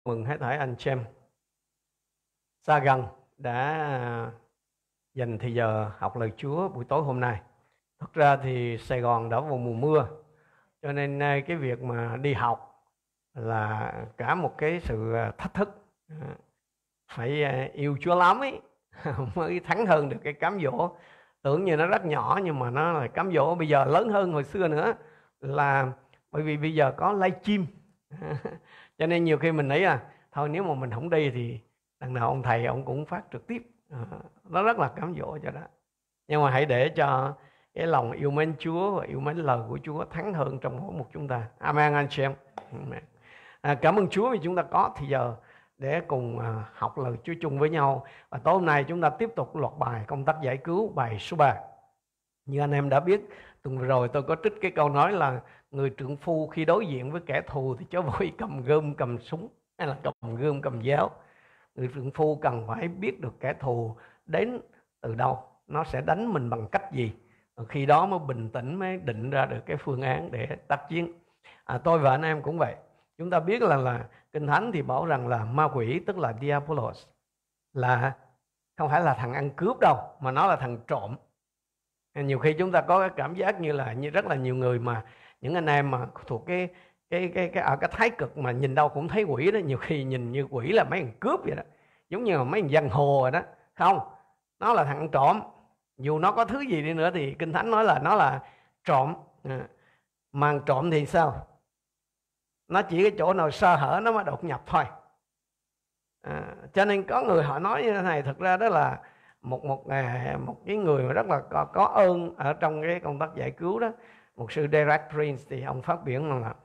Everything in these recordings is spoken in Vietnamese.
Mừng hết thảy anh chị em xa gần đã dành thời giờ học lời Chúa buổi tối hôm nay. Thật ra thì Sài Gòn đã vào mùa mưa, cho nên cái việc mà đi học là cả một cái sự thách thức. Phải yêu Chúa lắm ấy mới thắng hơn được cái cám dỗ. Tưởng như nó rất nhỏ nhưng mà nó là cám dỗ bây giờ lớn hơn hồi xưa nữa, là bởi vì bây giờ có livestream cho nên nhiều khi mình nghĩ thôi nếu mà mình không đi thì đằng nào ông thầy ông cũng phát trực tiếp. Nó rất là cám dỗ cho đó. Nhưng mà hãy để cho cái lòng yêu mến Chúa và yêu mến lời của Chúa thắng hơn trong mỗi một chúng ta. Amen anh chị em. Amen. Cảm ơn Chúa vì chúng ta có thì giờ để cùng học lời Chúa chung với nhau. Và tối hôm nay chúng ta tiếp tục loạt bài công tác giải cứu, bài số 3. Như anh em đã biết, tuần vừa rồi tôi có trích cái câu nói là người trượng phu khi đối diện với kẻ thù thì chớ vội cầm gươm cầm súng hay là cầm gươm cầm giáo. Người trượng phu cần phải biết được kẻ thù đến từ đâu, nó sẽ đánh mình bằng cách gì. Khi đó mới bình tĩnh, mới định ra được cái phương án để tác chiến. Tôi và anh em cũng vậy. Chúng ta biết là Kinh Thánh thì bảo rằng là ma quỷ, tức là Diabolos, là không phải là thằng ăn cướp đâu, mà nó là thằng trộm. Nhiều khi chúng ta có cái cảm giác như rất là nhiều người, mà những anh em mà thuộc cái ở cái thái cực mà nhìn đâu cũng thấy quỷ đó, nhiều khi nhìn như quỷ là mấy thằng cướp vậy đó, giống như là mấy thằng giang hồ rồi đó. Không, nó là thằng trộm. Dù nó có thứ gì đi nữa thì Kinh Thánh nói là nó là trộm. Mà trộm thì sao? Nó chỉ cái chỗ nào sơ hở nó mới đột nhập thôi. Cho nên có người họ nói như thế này, thực ra đó là một cái người mà rất là có ơn ở trong cái công tác giải cứu đó, một sư Derek Prince, thì ông phát biểu rằng là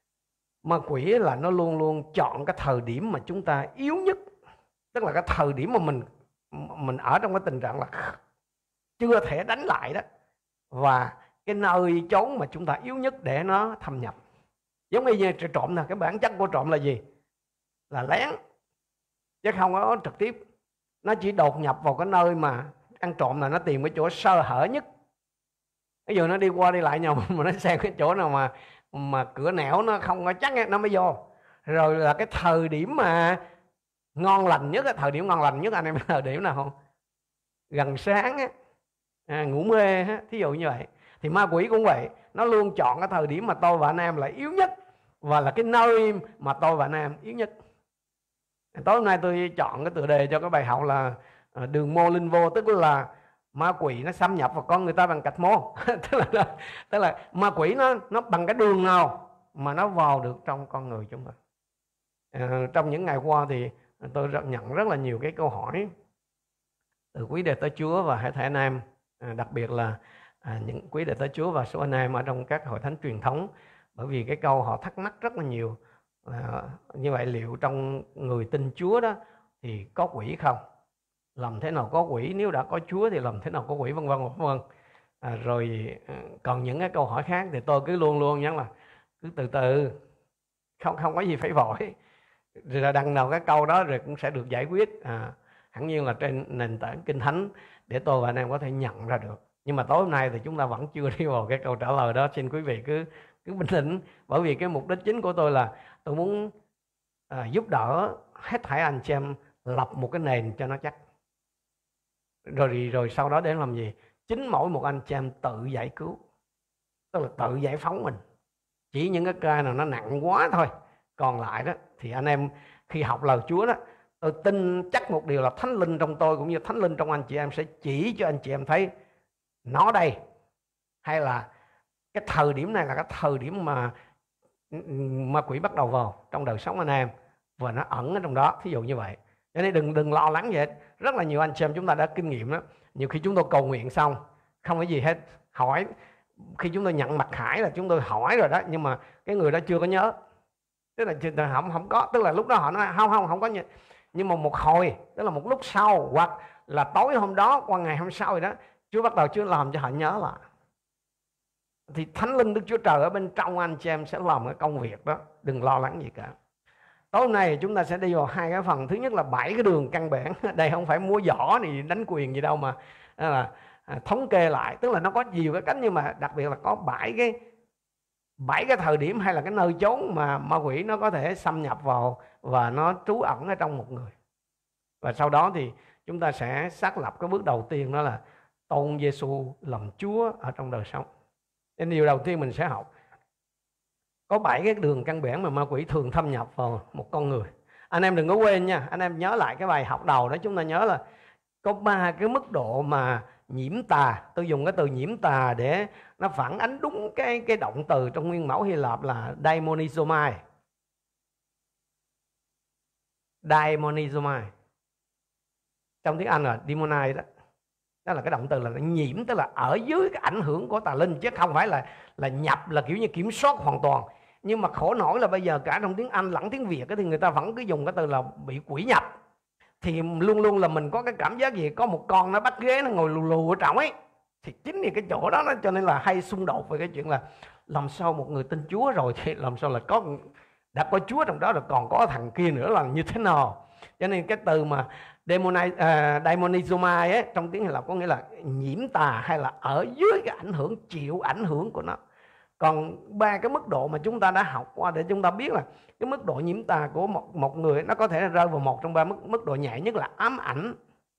ma quỷ là nó luôn luôn chọn cái thời điểm mà chúng ta yếu nhất, tức là cái thời điểm mà mình ở trong cái tình trạng là chưa thể đánh lại đó, và cái nơi trốn mà chúng ta yếu nhất để nó thâm nhập. Giống như trộm nè, cái bản chất của trộm là gì? Là lén, chứ không có trực tiếp. Nó chỉ đột nhập vào cái nơi mà ăn trộm là nó tìm cái chỗ sơ hở nhất. Ví dụ nó đi qua đi lại nhau mà nó xem cái chỗ nào mà cửa nẻo nó không có chắc nó mới vô. Rồi là cái thời điểm mà ngon lành nhất, thời điểm ngon lành nhất anh em biết thời điểm nào không? Gần sáng ngủ mê thí dụ như vậy. Thì ma quỷ cũng vậy, nó luôn chọn cái thời điểm mà tôi và anh em là yếu nhất, và là cái nơi mà tôi và anh em yếu nhất. Tối hôm nay tôi chọn cái tựa đề cho cái bài học là đường môn linh vô, tức là ma quỷ nó xâm nhập vào con người ta bằng cách môn. tức là ma quỷ nó bằng cái đường nào mà nó vào được trong con người chúng ta. Trong những ngày qua thì tôi nhận rất là nhiều cái câu hỏi từ quý đệ tử Chúa và hết thảy anh em, đặc biệt là những quý đệ tử Chúa và số anh em ở trong các hội thánh truyền thống. Bởi vì cái câu họ thắc mắc rất là nhiều, như vậy liệu trong người tin Chúa đó thì có quỷ không? Làm thế nào có quỷ? Nếu đã có Chúa thì làm thế nào có quỷ, vân vân vân vân. Rồi còn những cái câu hỏi khác thì tôi cứ luôn luôn nhắn là cứ từ từ, không có gì phải vội. Rồi là đằng nào cái câu đó rồi cũng sẽ được giải quyết, hẳn nhiên là trên nền tảng Kinh Thánh để tôi và anh em có thể nhận ra được. Nhưng mà tối hôm nay thì chúng ta vẫn chưa đi vào cái câu trả lời đó. Xin quý vị cứ bình tĩnh, bởi vì cái mục đích chính của tôi là tôi muốn giúp đỡ hết thảy anh chị em lập một cái nền cho nó chắc. Rồi sau đó để làm gì? Chính mỗi một anh chị em tự giải cứu, tức là tự giải phóng mình. Chỉ những cái ca nào nó nặng quá thôi, còn lại đó thì anh em khi học lời Chúa đó, tôi tin chắc một điều là Thánh Linh trong tôi cũng như Thánh Linh trong anh chị em sẽ chỉ cho anh chị em thấy nó đây, hay là cái thời điểm này là cái thời điểm mà ma quỷ bắt đầu vào trong đời sống anh em và nó ẩn ở trong đó, thí dụ như vậy. Cho nên đừng lo lắng vậy. Rất là nhiều anh chị em chúng ta đã kinh nghiệm đó. Nhiều khi chúng tôi cầu nguyện xong không có gì hết, hỏi khi chúng tôi nhận mặc khải là chúng tôi hỏi rồi đó, nhưng mà cái người đó chưa có nhớ, tức là không có, tức là lúc đó họ nói không có. Nhưng mà một hồi, tức là một lúc sau, hoặc là tối hôm đó qua ngày hôm sau rồi đó, Chúa bắt đầu Chúa làm cho họ nhớ lại. Thì Thánh Linh Đức Chúa Trời ở bên trong anh chị em sẽ làm cái công việc đó, đừng lo lắng gì cả. Tối hôm nay chúng ta sẽ đi vào hai cái phần. Thứ nhất là 7 cái đường căn bản. Đây không phải múa võ thì đánh quyền gì đâu, mà là thống kê lại, tức là nó có nhiều cái cách, nhưng mà đặc biệt là có 7 7 cái thời điểm hay là cái nơi chốn mà ma quỷ nó có thể xâm nhập vào và nó trú ẩn ở trong một người. Và sau đó thì chúng ta sẽ xác lập cái bước đầu tiên, đó là tôn Giêsu làm Chúa ở trong đời sống. Nên điều đầu tiên mình sẽ học có 7 cái đường căn bản mà ma quỷ thường thâm nhập vào một con người. Anh em đừng có quên nha, anh em nhớ lại cái bài học đầu đó, chúng ta nhớ là có 3 cái mức độ mà nhiễm tà. Tôi dùng cái từ nhiễm tà để nó phản ánh đúng cái động từ trong nguyên mẫu Hy Lạp là daemonizomai. Daemonizomai. Trong tiếng Anh là demonize đó. Đó là cái động từ là nhiễm, tức là ở dưới cái ảnh hưởng của tà linh, chứ không phải là nhập, là kiểu như kiểm soát hoàn toàn. Nhưng mà khổ nổi là bây giờ cả trong tiếng Anh lẫn tiếng Việt thì người ta vẫn cứ dùng cái từ là bị quỷ nhập. Thì luôn luôn là mình có cái cảm giác gì có một con nó bắt ghế, nó ngồi lù lù ở trong ấy. Thì chính vì cái chỗ đó cho nên là hay xung đột về cái chuyện là làm sao một người tin Chúa rồi thì làm sao là đã có Chúa trong đó rồi còn có thằng kia nữa là như thế nào. Cho nên cái từ mà daemonizomai ấy, trong tiếng Hy Lạp có nghĩa là nhiễm tà hay là ở dưới cái ảnh hưởng, chịu ảnh hưởng của nó. Còn 3 cái mức độ mà chúng ta đã học qua để chúng ta biết là cái mức độ nhiễm tà của một người nó có thể rơi vào một trong 3 mức độ nhẹ nhất là ám ảnh.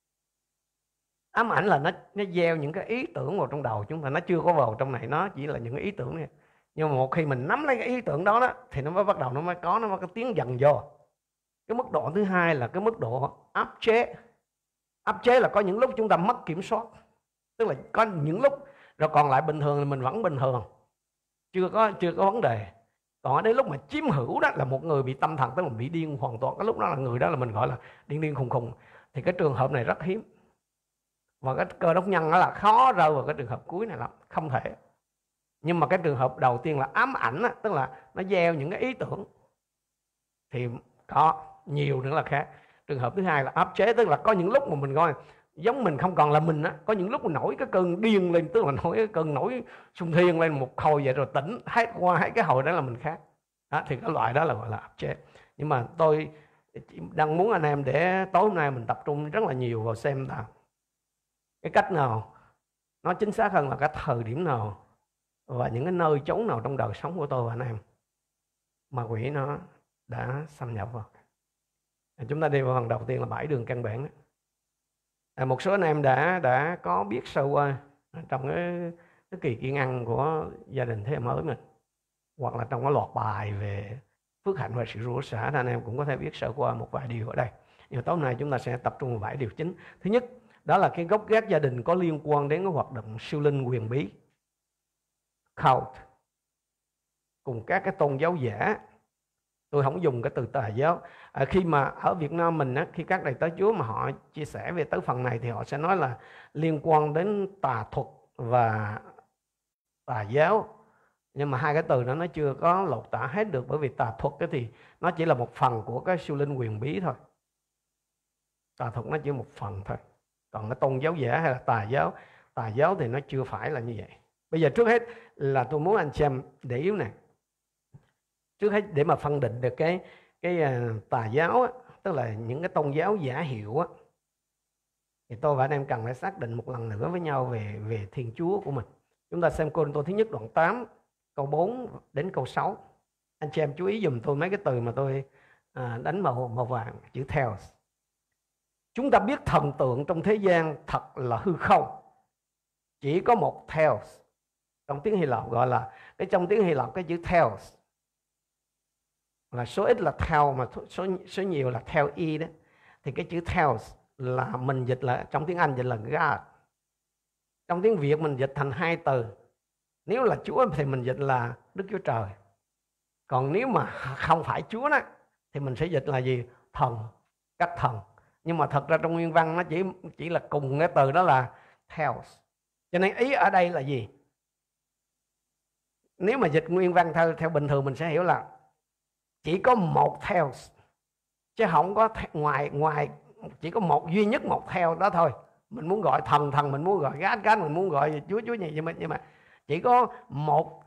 Ám ảnh là nó gieo những cái ý tưởng vào trong đầu chúng ta, nó chưa có vào trong này, nó chỉ là những cái ý tưởng này. Nhưng mà một khi mình nắm lấy cái ý tưởng đó thì nó mới bắt đầu nó mới có tiếng dần vô. Cái mức độ thứ hai là cái mức độ áp chế. Áp chế là có những lúc chúng ta mất kiểm soát, tức là có những lúc rồi còn lại bình thường thì mình vẫn bình thường, chưa có vấn đề. Còn đến lúc mà chiếm hữu đó là một người bị tâm thần, tức là bị điên hoàn toàn, cái lúc đó là người đó là mình gọi là điên khùng khùng. Thì cái trường hợp này rất hiếm, và cái cơ đốc nhân đó là khó rơi vào cái trường hợp cuối này lắm, không thể. Nhưng mà cái trường hợp đầu tiên là ám ảnh đó, tức là nó gieo những cái ý tưởng, thì có nhiều nữa là khác. Trường hợp thứ hai là áp chế, tức là có những lúc mà mình coi giống mình không còn là mình á, có những lúc mình nổi cái cơn điên lên, tức là nổi cái cơn nổi xung thiên lên một hồi vậy rồi tỉnh hết qua hết cái hồi đó là mình khác đó, thì cái loại đó là gọi là áp chế. Nhưng mà tôi đang muốn anh em để tối hôm nay mình tập trung rất là nhiều vào xem là cái cách nào, nó chính xác hơn là cái thời điểm nào và những cái nơi chốn nào trong đời sống của tôi và anh em mà quỷ nó đã xâm nhập vào. Chúng ta đi vào phần đầu tiên là 7 đường căn bản. Một số anh em đã có biết sơ qua trong cái kỳ kiến ăn của gia đình thế hệ mới mình, hoặc là trong cái loạt bài về phước hạnh và sự rủa xả, anh em cũng có thể biết sơ qua một vài điều ở đây. Nhưng tối nay chúng ta sẽ tập trung vào 7 điều chính. Thứ nhất, đó là cái gốc gác gia đình có liên quan đến cái hoạt động siêu linh quyền bí, cult, cùng các cái tôn giáo giả. Tôi không dùng cái từ tà giáo. Khi mà ở Việt Nam mình á, khi các đầy tớ Chúa mà họ chia sẻ về tới phần này thì họ sẽ nói là liên quan đến tà thuật và tà giáo. Nhưng mà hai cái từ đó nó chưa có lột tả hết được, bởi vì tà thuật thì nó chỉ là một phần của cái siêu linh quyền bí thôi. Tà thuật nó chỉ một phần thôi. Còn cái tôn giáo giả hay là tà giáo thì nó chưa phải là như vậy. Bây giờ trước hết là tôi muốn anh chị em để ý này. Trước hết để mà phân định được cái tà giáo á, tức là những cái tôn giáo giả hiệu á, thì tôi và anh em cần phải xác định một lần nữa với nhau về Thiên Chúa của mình. Chúng ta xem Cô-rinh-tô thứ nhất đoạn 8 câu 4 đến câu 6. Anh chị em chú ý dùm tôi mấy cái từ mà tôi đánh màu vàng, chữ theos. Chúng ta biết thần tượng trong thế gian thật là hư không. Chỉ có một theos. Trong tiếng Hy Lạp gọi là trong tiếng Hy Lạp cái chữ theos là số ít là theo, mà số nhiều là theo y đó. Thì cái chữ theos là mình dịch là, trong tiếng Anh dịch là God. Trong tiếng Việt mình dịch thành hai từ. Nếu là Chúa thì mình dịch là Đức Chúa Trời. Còn nếu mà không phải Chúa đó thì mình sẽ dịch là gì? Thần, các thần. Nhưng mà thật ra trong nguyên văn nó chỉ là cùng cái từ đó là theos. Cho nên ý ở đây là gì? Nếu mà dịch nguyên văn theo bình thường mình sẽ hiểu là chỉ có một theos, chứ không có ngoài chỉ có một duy nhất một theo đó thôi. Mình muốn gọi thần, mình muốn gọi God, mình muốn gọi Chúa gì, nhưng mà chỉ có một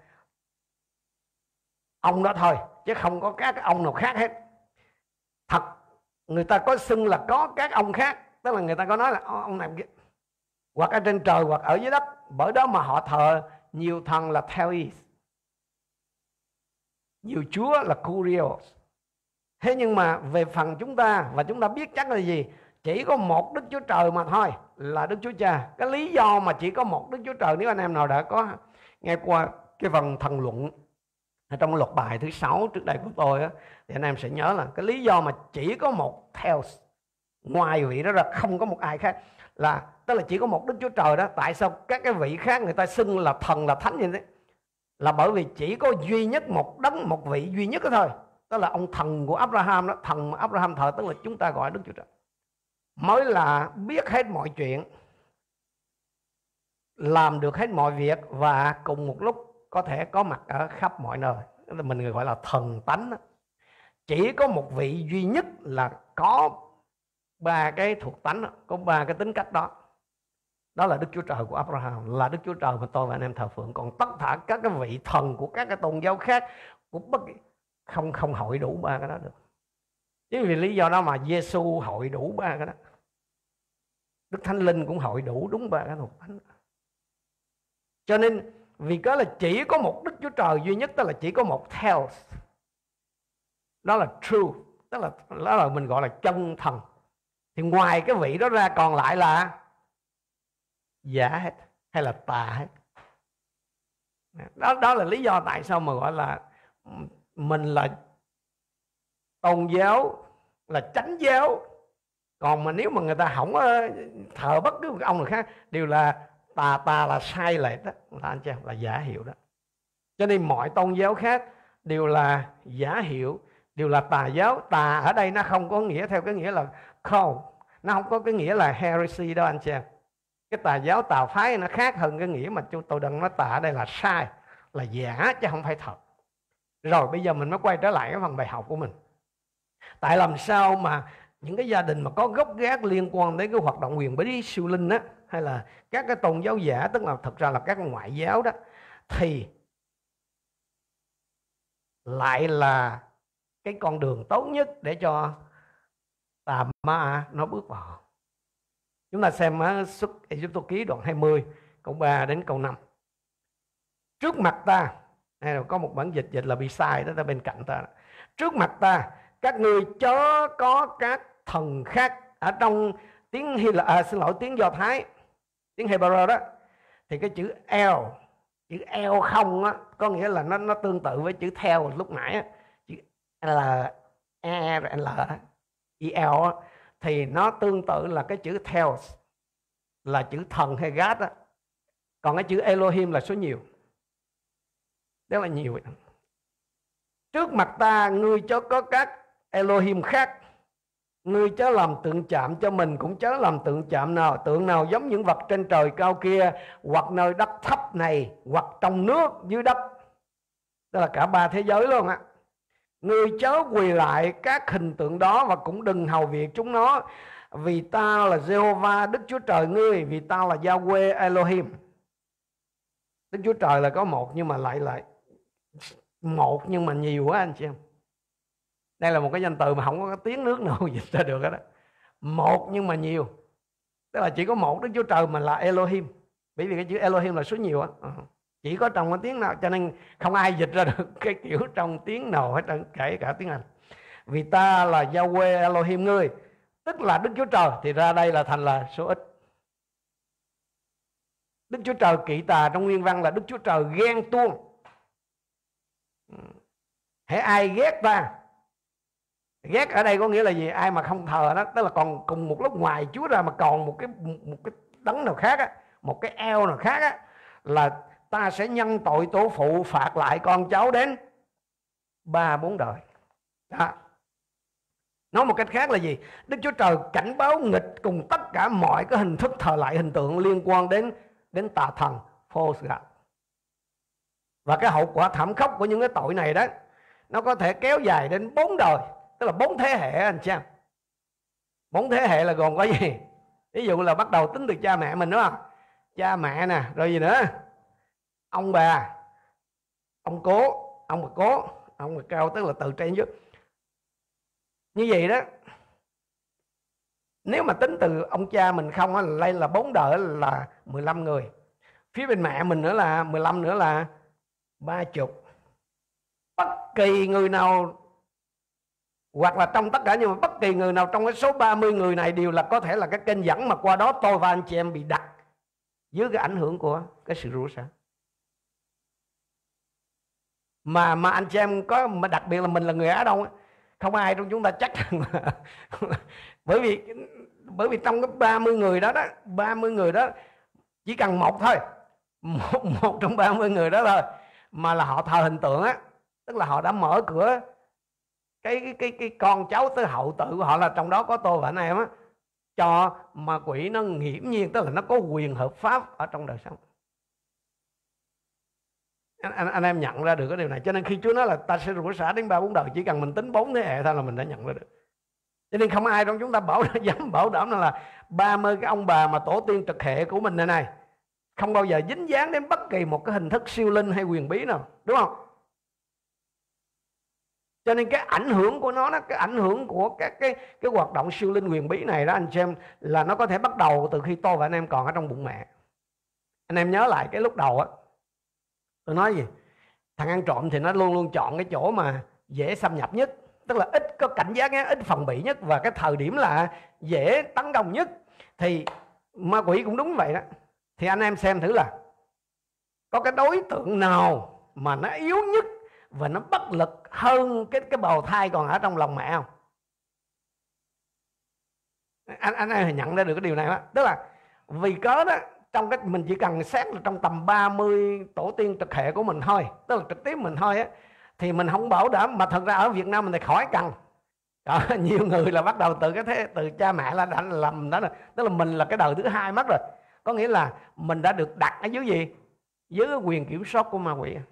ông đó thôi, chứ không có các ông nào khác hết. Thật, người ta có xưng là có các ông khác, tức là người ta có nói là ông này hoặc ở trên trời hoặc ở dưới đất, bởi đó mà họ thờ nhiều thần là theos. nhiều Chúa là Kurios. Thế nhưng mà về phần chúng ta, và chúng ta biết chắc là gì? Chỉ có một Đức Chúa Trời mà thôi, là Đức Chúa Cha. Cái lý do mà chỉ có một Đức Chúa Trời, nếu anh em nào đã có nghe qua cái phần thần luận trong luật bài thứ 6 trước đây của tôi á, thì anh em sẽ nhớ là cái lý do mà chỉ có một Theos, ngoài vị đó ra không có một ai khác, là tức là chỉ có một Đức Chúa Trời đó. Tại sao các cái vị khác người ta xưng là thần, là thánh như thế? Là bởi vì chỉ có duy nhất một đấng, một vị duy nhất đó thôi. Đó là ông thần của Abraham đó, thần mà Abraham thờ, tức là chúng ta gọi Đức Chúa Trời, mới là biết hết mọi chuyện, làm được hết mọi việc, và cùng một lúc có thể có mặt ở khắp mọi nơi. Mình gọi là thần tánh đó. Chỉ có một vị duy nhất là có ba cái thuộc tánh đó, có ba cái tính cách đó. Đó là Đức Chúa Trời của Abraham, là Đức Chúa Trời mà tôi và anh em thờ phượng. Còn tất cả các cái vị thần của các cái tôn giáo khác cũng không hội đủ ba cái đó được. Chính vì lý do đó mà Giêsu hội đủ ba cái đó, Đức Thánh Linh cũng hội đủ đúng ba cái thuộc tánh. Cho nên vì có là chỉ có một Đức Chúa Trời duy nhất, tức là chỉ có một Theos, đó là true, tức là đó là mình gọi là chân thần. Thì ngoài cái vị đó ra còn lại là giả hết, hay là tà hết. Đó là lý do tại sao mà gọi là mình là tôn giáo, là chánh giáo. Còn mà nếu mà người ta không thờ bất cứ một ông nào khác, đều là tà là sai lệch đó, là anh chị, là giả hiệu đó. Cho nên mọi tôn giáo khác đều là giả hiệu, đều là tà giáo. Tà ở đây nó không có nghĩa theo cái nghĩa là không, nó không có cái nghĩa là heresy đâu anh chị. Cái tà giáo, tà phái nó khác hơn cái nghĩa mà tôi đang nói tà ở đây là sai, là giả chứ không phải thật. Rồi bây giờ mình mới quay trở lại cái phần bài học của mình. Tại làm sao mà những cái gia đình mà có gốc gác liên quan đến cái hoạt động huyền bí siêu linh á, hay là các cái tôn giáo giả, tức là thật ra là các ngoại giáo đó, thì lại là cái con đường tốt nhất để cho tà ma nó bước vào. Chúng ta xem Xuất Ê-díp-tô ký đoạn 20 câu 3 đến câu 5. Trước mặt ta, hay là có một bản dịch là bị sai đó, bên cạnh ta. Trước mặt ta, các ngươi chớ có các thần khác. Ở trong tiếng tiếng Do Thái, tiếng Hebrew đó, thì cái chữ chữ không á, có nghĩa là nó tương tự với chữ theo lúc nãy á, chữ L á, thì nó tương tự là cái chữ Theos, là chữ thần hay God á. Còn cái chữ Elohim là số nhiều, đó là nhiều. Trước mặt ta, ngươi chớ có các Elohim khác. Ngươi chớ làm tượng chạm cho mình, cũng chớ làm tượng chạm nào, tượng nào giống những vật trên trời cao kia, hoặc nơi đất thấp này, hoặc trong nước dưới đất. Đó là cả ba thế giới luôn á. Ngươi chớ quỳ lại các hình tượng đó, và cũng đừng hầu việc chúng nó. Vì ta là Jehovah Đức Chúa Trời ngươi, vì ta là Yahweh Elohim. Đức Chúa Trời là có một, nhưng mà lại một nhưng mà nhiều quá anh chị em. Đây là một cái danh từ mà không có tiếng nước nào dịch ra được đó. Một nhưng mà nhiều, tức là chỉ có một Đức Chúa Trời mà là Elohim. Bởi vì cái chữ Elohim là số nhiều á, chỉ có trong cái tiếng nào, cho nên không ai dịch ra được cái kiểu trong tiếng nào hết, kể cả tiếng Anh. Vì ta là Yahweh Elohim ngươi, tức là Đức Chúa Trời, thì ra đây là thành là số ít. Đức Chúa Trời kỵ tà trong nguyên văn là Đức Chúa Trời ghen tuông. Hễ ai ghét ta, ghét ở đây có nghĩa là gì? Ai mà không thờ đó, tức là còn cùng một lúc ngoài Chúa ra mà còn một cái đấng nào khác á, một cái eo nào khác á, là ta sẽ nhân tội tổ phụ phạt lại con cháu đến 3-4 đời. Đó. Nói một cách khác là gì? Đức Chúa Trời cảnh báo nghịch cùng tất cả mọi cái hình thức thờ lại hình tượng liên quan đến tà thần, false god. Và cái hậu quả thảm khốc của những cái tội này đó, nó có thể kéo dài đến 4 đời, tức là 4 thế hệ anh chị em. 4 thế hệ là gồm có gì? Ví dụ là bắt đầu tính từ cha mẹ mình, đúng không? Cha mẹ nè, rồi gì nữa? Ông bà, ông cố, ông bà cố, ông bà cao, tức là từ trên dưới. Như vậy đó, nếu mà tính từ ông cha mình không á, đây là 4 đời là 15 người. Phía bên mẹ mình nữa là 15 nữa là 30. bất kỳ người nào, hoặc là trong tất cả, nhưng mà bất kỳ người nào trong cái số 30 người này đều là có thể là cái kênh dẫn mà qua đó tôi và anh chị em bị đặt dưới cái ảnh hưởng của cái sự rủa xả. Mà anh chị em có, mà đặc biệt là mình là người Á Đông, không ai trong chúng ta chắc rằng là bởi vì trong cái 30 người đó 30 người đó chỉ cần một thôi, một trong 30 người đó thôi mà là họ thờ hình tượng á, tức là họ đã mở cửa cái con cháu tới hậu tự của họ là trong đó có tôi và anh em á, cho ma quỷ nó nghiễm nhiên, tức là nó có quyền hợp pháp ở trong đời sống. Anh em nhận ra được cái điều này, cho nên khi Chúa nói là ta sẽ rủa xả đến 3-4 đời, chỉ cần mình tính 4 thế hệ thôi là mình đã nhận ra được. Cho nên không ai trong chúng ta dám bảo đảm là 30 cái ông bà mà tổ tiên trực hệ của mình này không bao giờ dính dáng đến bất kỳ một cái hình thức siêu linh hay quyền bí nào, đúng không? Cho nên cái ảnh hưởng của nó, cái ảnh hưởng của các cái hoạt động siêu linh quyền bí này đó anh chị em, là nó có thể bắt đầu từ khi tôi và anh em còn ở trong bụng mẹ. Anh em nhớ lại cái lúc đầu á, tôi nói gì? Thằng ăn trộm thì nó luôn luôn chọn cái chỗ mà dễ xâm nhập nhất, tức là ít có cảnh giác, ít phòng bị nhất, và cái thời điểm là dễ tấn công nhất. Thì ma quỷ cũng đúng vậy đó. Thì anh em xem thử là có cái đối tượng nào mà nó yếu nhất và nó bất lực hơn cái bào thai còn ở trong lòng mẹ không? Anh em nhận ra được cái điều này đó. Tức là vì cớ đó, trong cái mình chỉ cần xét là trong tầm 30 tổ tiên trực hệ của mình thôi, tức là trực tiếp mình thôi á, thì mình không bảo đảm. Mà thật ra ở Việt Nam mình thì khỏi cần. Nhiều người là bắt đầu từ cha mẹ là đã làm đó rồi. Tức là mình là cái đời thứ hai mất rồi. Có nghĩa là mình đã được đặt ở dưới gì? Dưới cái quyền kiểm soát của ma quỷ.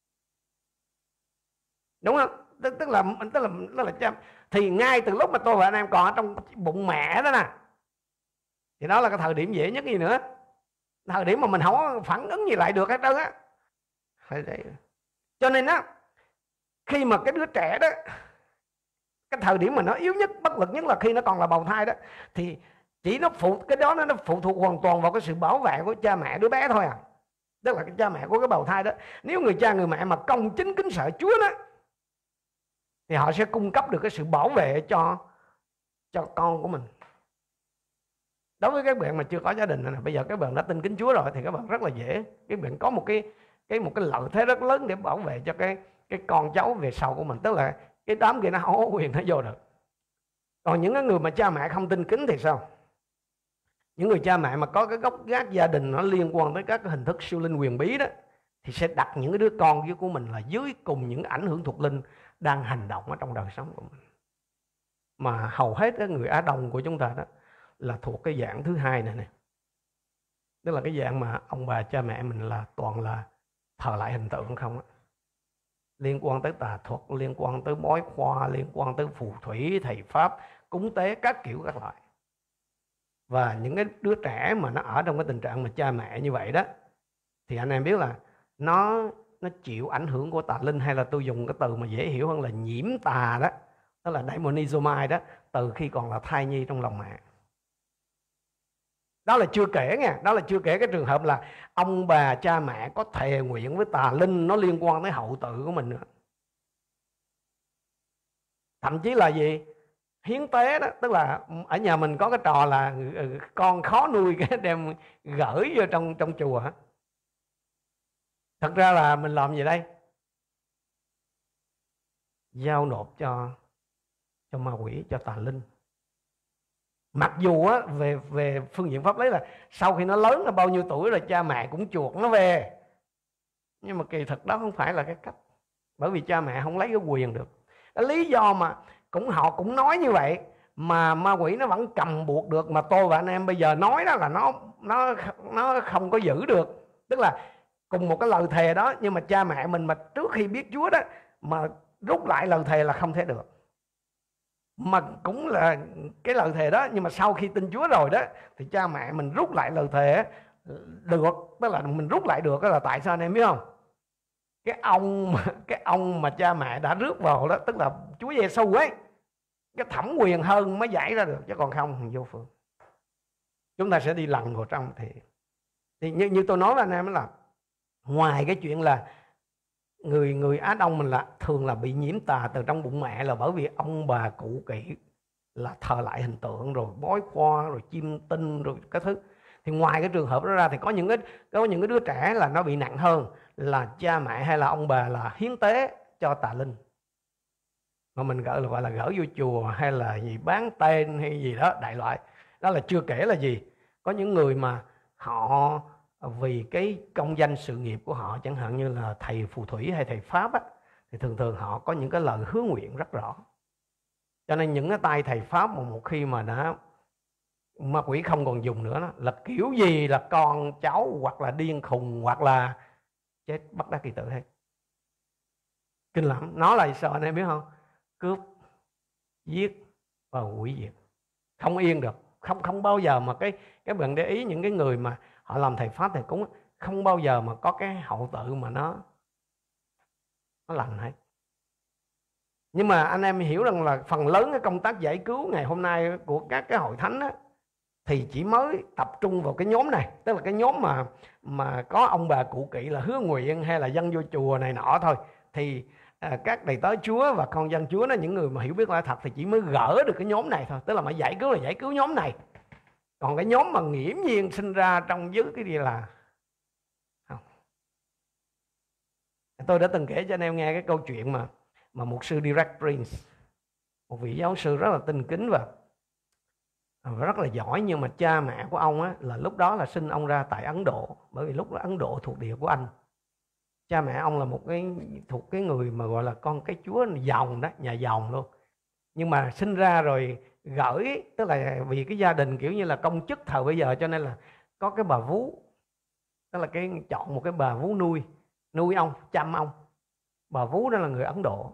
Đúng không? Tức là cha. Thì ngay từ lúc mà tôi và anh em còn ở trong bụng mẹ đó nè, thì đó là cái thời điểm dễ nhất gì nữa. Thời điểm mà mình không có phản ứng gì lại được hết trơn á. Cho nên á, khi mà cái đứa trẻ đó, cái thời điểm mà nó yếu nhất, bất lực nhất là khi nó còn là bào thai đó, thì chỉ nó phụ thuộc hoàn toàn vào cái sự bảo vệ của cha mẹ đứa bé thôi à. Tức là cái cha mẹ của cái bào thai đó, nếu người cha người mẹ mà công chính kính sợ Chúa đó, thì họ sẽ cung cấp được cái sự bảo vệ cho con của mình. Đối với các bạn mà chưa có gia đình này, bây giờ các bạn đã tin kính Chúa rồi thì các bạn rất là dễ, các bạn có một cái lợi thế rất lớn để bảo vệ cho cái con cháu về sau của mình. Tức là cái đám kia nó không có quyền nó vô được. Còn những cái người mà cha mẹ không tin kính thì sao? Những người cha mẹ mà có cái gốc gác gia đình nó liên quan tới các cái hình thức siêu linh quyền bí đó, thì sẽ đặt những cái đứa con của mình là dưới cùng những ảnh hưởng thuộc linh đang hành động ở trong đời sống của mình. Mà hầu hết các người Á Đông của chúng ta đó là thuộc cái dạng thứ hai này nè. Tức là cái dạng mà ông bà cha mẹ mình là toàn là thờ lại hình tượng không á. Liên quan tới tà thuật, liên quan tới bói khoa, liên quan tới phù thủy, thầy pháp, cúng tế các kiểu các loại. Và những cái đứa trẻ mà nó ở trong cái tình trạng mà cha mẹ như vậy đó, thì anh em biết là nó chịu ảnh hưởng của tà linh, hay là tôi dùng cái từ mà dễ hiểu hơn là nhiễm tà đó, đó là demonizomai đó, từ khi còn là thai nhi trong lòng mẹ. Đó là chưa kể nha, đó là chưa kể cái trường hợp là ông bà cha mẹ có thề nguyện với tà linh, nó liên quan tới hậu tự của mình nữa. Thậm chí là gì? Hiến tế đó, tức là ở nhà mình có cái trò là con khó nuôi cái đem gửi vô trong chùa. Thật ra là mình làm gì đây? Giao nộp cho ma quỷ, cho tà linh. Mặc dù á, về phương diện pháp lý là sau khi nó lớn là bao nhiêu tuổi rồi cha mẹ cũng chuộc nó về, nhưng mà kỳ thực đó không phải là cái cách. Bởi vì cha mẹ không lấy cái quyền được. Cái lý do mà họ cũng nói như vậy mà ma quỷ nó vẫn cầm buộc được, mà tôi và anh em bây giờ nói đó là nó không có giữ được. Tức là cùng một cái lời thề đó, nhưng mà cha mẹ mình mà trước khi biết Chúa đó mà rút lại lời thề là không thể được. Mà cũng là cái lời thề đó, nhưng mà sau khi tin Chúa rồi đó thì cha mẹ mình rút lại lời thề được. Tức là mình rút lại được là tại sao anh em biết không? Cái ông mà cha mẹ đã rước vào đó, tức là Chúa Giêsu ấy, cái thẩm quyền hơn mới giải ra được, chứ còn không vô phương. Chúng ta sẽ đi lần vào trong thì như tôi nói với anh em là ngoài cái chuyện là người Á Đông mình là thường là bị nhiễm tà từ trong bụng mẹ, là bởi vì ông bà cụ kỵ là thờ lại hình tượng, rồi bói khoa, rồi chiêm tinh, rồi các thứ. Thì ngoài cái trường hợp đó ra thì có những cái đứa trẻ là nó bị nặng hơn, là cha mẹ hay là ông bà là hiến tế cho tà linh, mà mình gọi là gửi vô chùa hay là gì bán tên hay gì đó đại loại. Đó là chưa kể là gì, có những người mà họ vì cái công danh sự nghiệp của họ, chẳng hạn như là thầy phù thủy hay thầy pháp á, thì thường thường họ có những cái lời hứa nguyện rất rõ. Cho nên những cái tay thầy pháp mà một khi mà đã ma quỷ không còn dùng nữa đó, là kiểu gì là con cháu hoặc là điên khùng hoặc là chết bất đắc kỳ tử hết. Kinh lắm. Nó là sợ anh em biết không? Cướp, giết và hủy diệt, không yên được. Không bao giờ mà cái bạn để ý những cái người mà họ làm thầy pháp thầy cúng, không bao giờ mà có cái hậu tự mà nó lành hết. Nhưng mà anh em hiểu rằng là phần lớn cái công tác giải cứu ngày hôm nay của các cái hội thánh á, thì chỉ mới tập trung vào cái nhóm này, tức là cái nhóm mà có ông bà cụ kỵ là hứa nguyện hay là dân vô chùa này nọ thôi. Thì các đầy tớ Chúa và con dân Chúa đó, những người mà hiểu biết lẽ thật thì chỉ mới gỡ được cái nhóm này thôi, tức là mà giải cứu là giải cứu nhóm này. Còn cái nhóm mà nghiễm nhiên sinh ra trong dưới cái gì là không. Tôi đã từng kể cho anh em nghe cái câu chuyện mà mục sư Derek Prince, một vị giáo sư rất là tinh kính và rất là giỏi, nhưng mà cha mẹ của ông á, là lúc đó là sinh ông ra tại Ấn Độ, bởi vì lúc đó Ấn Độ thuộc địa của Anh. Cha mẹ ông là thuộc cái người mà gọi là con cái chúa giàu đó, nhà giàu luôn. Nhưng mà sinh ra rồi gửi, tức là vì cái gia đình kiểu như là công chức thời bây giờ, cho nên là có cái bà vú, tức là chọn một cái bà vú nuôi ông, chăm ông. Bà vú đó là người Ấn Độ.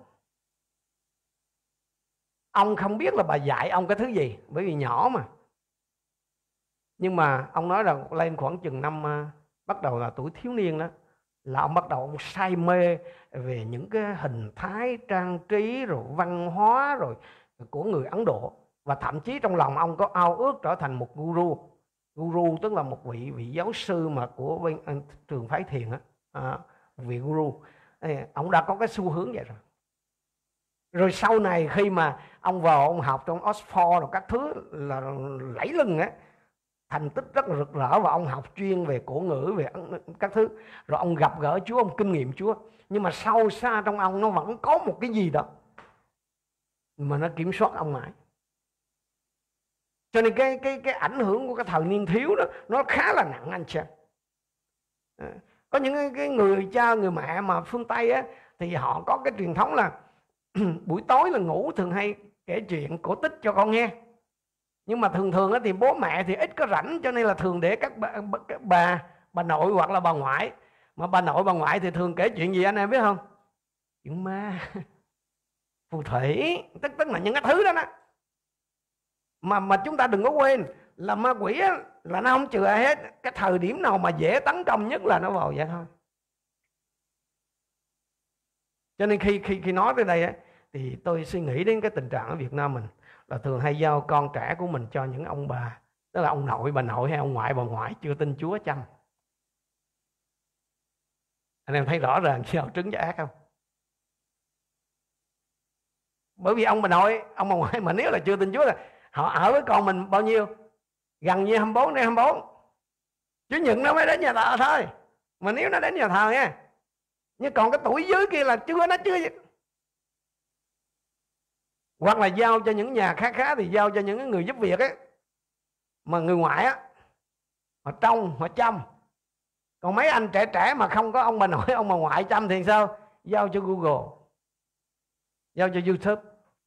Ông không biết là bà dạy ông cái thứ gì, bởi vì nhỏ mà. Nhưng mà ông nói rằng lên khoảng chừng năm bắt đầu là tuổi thiếu niên đó, là ông bắt đầu ông say mê về những cái hình thái trang trí rồi văn hóa rồi của người Ấn Độ. Và thậm chí trong lòng ông có ao ước trở thành một guru, tức là một vị giáo sư mà của bên trường phái thiền á, vị guru. Ông đã có cái xu hướng vậy rồi. Rồi sau này khi mà ông vào ông học trong Oxford rồi các thứ là lẫy lừng á, thành tích rất là rực rỡ, và ông học chuyên về cổ ngữ, về các thứ. Rồi ông gặp gỡ Chúa, ông kinh nghiệm Chúa. Nhưng mà sâu xa trong ông nó vẫn có một cái gì đó mà nó kiểm soát ông mãi. Cho nên cái ảnh hưởng của cái thời niên thiếu đó nó khá là nặng anh chị. Có những cái người cha người mẹ mà phương Tây á, thì họ có cái truyền thống là buổi tối là ngủ thường hay kể chuyện cổ tích cho con nghe. Nhưng mà thường thường thì bố mẹ thì ít có rảnh, cho nên là thường để các bà nội hoặc là bà ngoại. Mà bà nội bà ngoại thì thường kể chuyện gì anh em biết không? Chuyện ma, phù thủy, tức là những cái thứ đó đó. Mà chúng ta đừng có quên là ma quỷ á, là nó không chừa hết. Cái thời điểm nào mà dễ tấn công nhất là nó vào vậy thôi. Cho nên khi nói tới đây á, thì tôi suy nghĩ đến cái tình trạng ở Việt Nam mình là thường hay giao con trẻ của mình cho những ông bà, tức là ông nội bà nội hay ông ngoại bà ngoại chưa tin Chúa chăm. Anh em thấy rõ ràng gieo trứng cho ác không? Bởi vì ông bà nội ông bà ngoại mà nếu là chưa tin Chúa là họ ở với con mình bao nhiêu, gần như 24 đến 24. Chủ nhật nó mới đến nhà thờ thôi, mà nếu nó đến nhà thờ nha. Nhưng còn cái tuổi dưới kia là chưa. Hoặc là giao cho những nhà khá thì giao cho những người giúp việc ấy, mà người ngoại á, họ trông họ chăm. Còn mấy anh trẻ mà không có ông bà nội ông bà ngoại chăm thì sao? Giao cho Google, giao cho YouTube.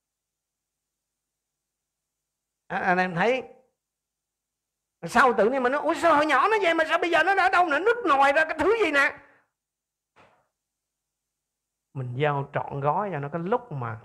Anh em thấy sao tự nhiên mà nó, ủa sao hồi nhỏ nó vậy mà sao bây giờ nó ở đâu nữa, nứt nòi ra cái thứ gì nè. Mình giao trọn gói cho nó cái lúc mà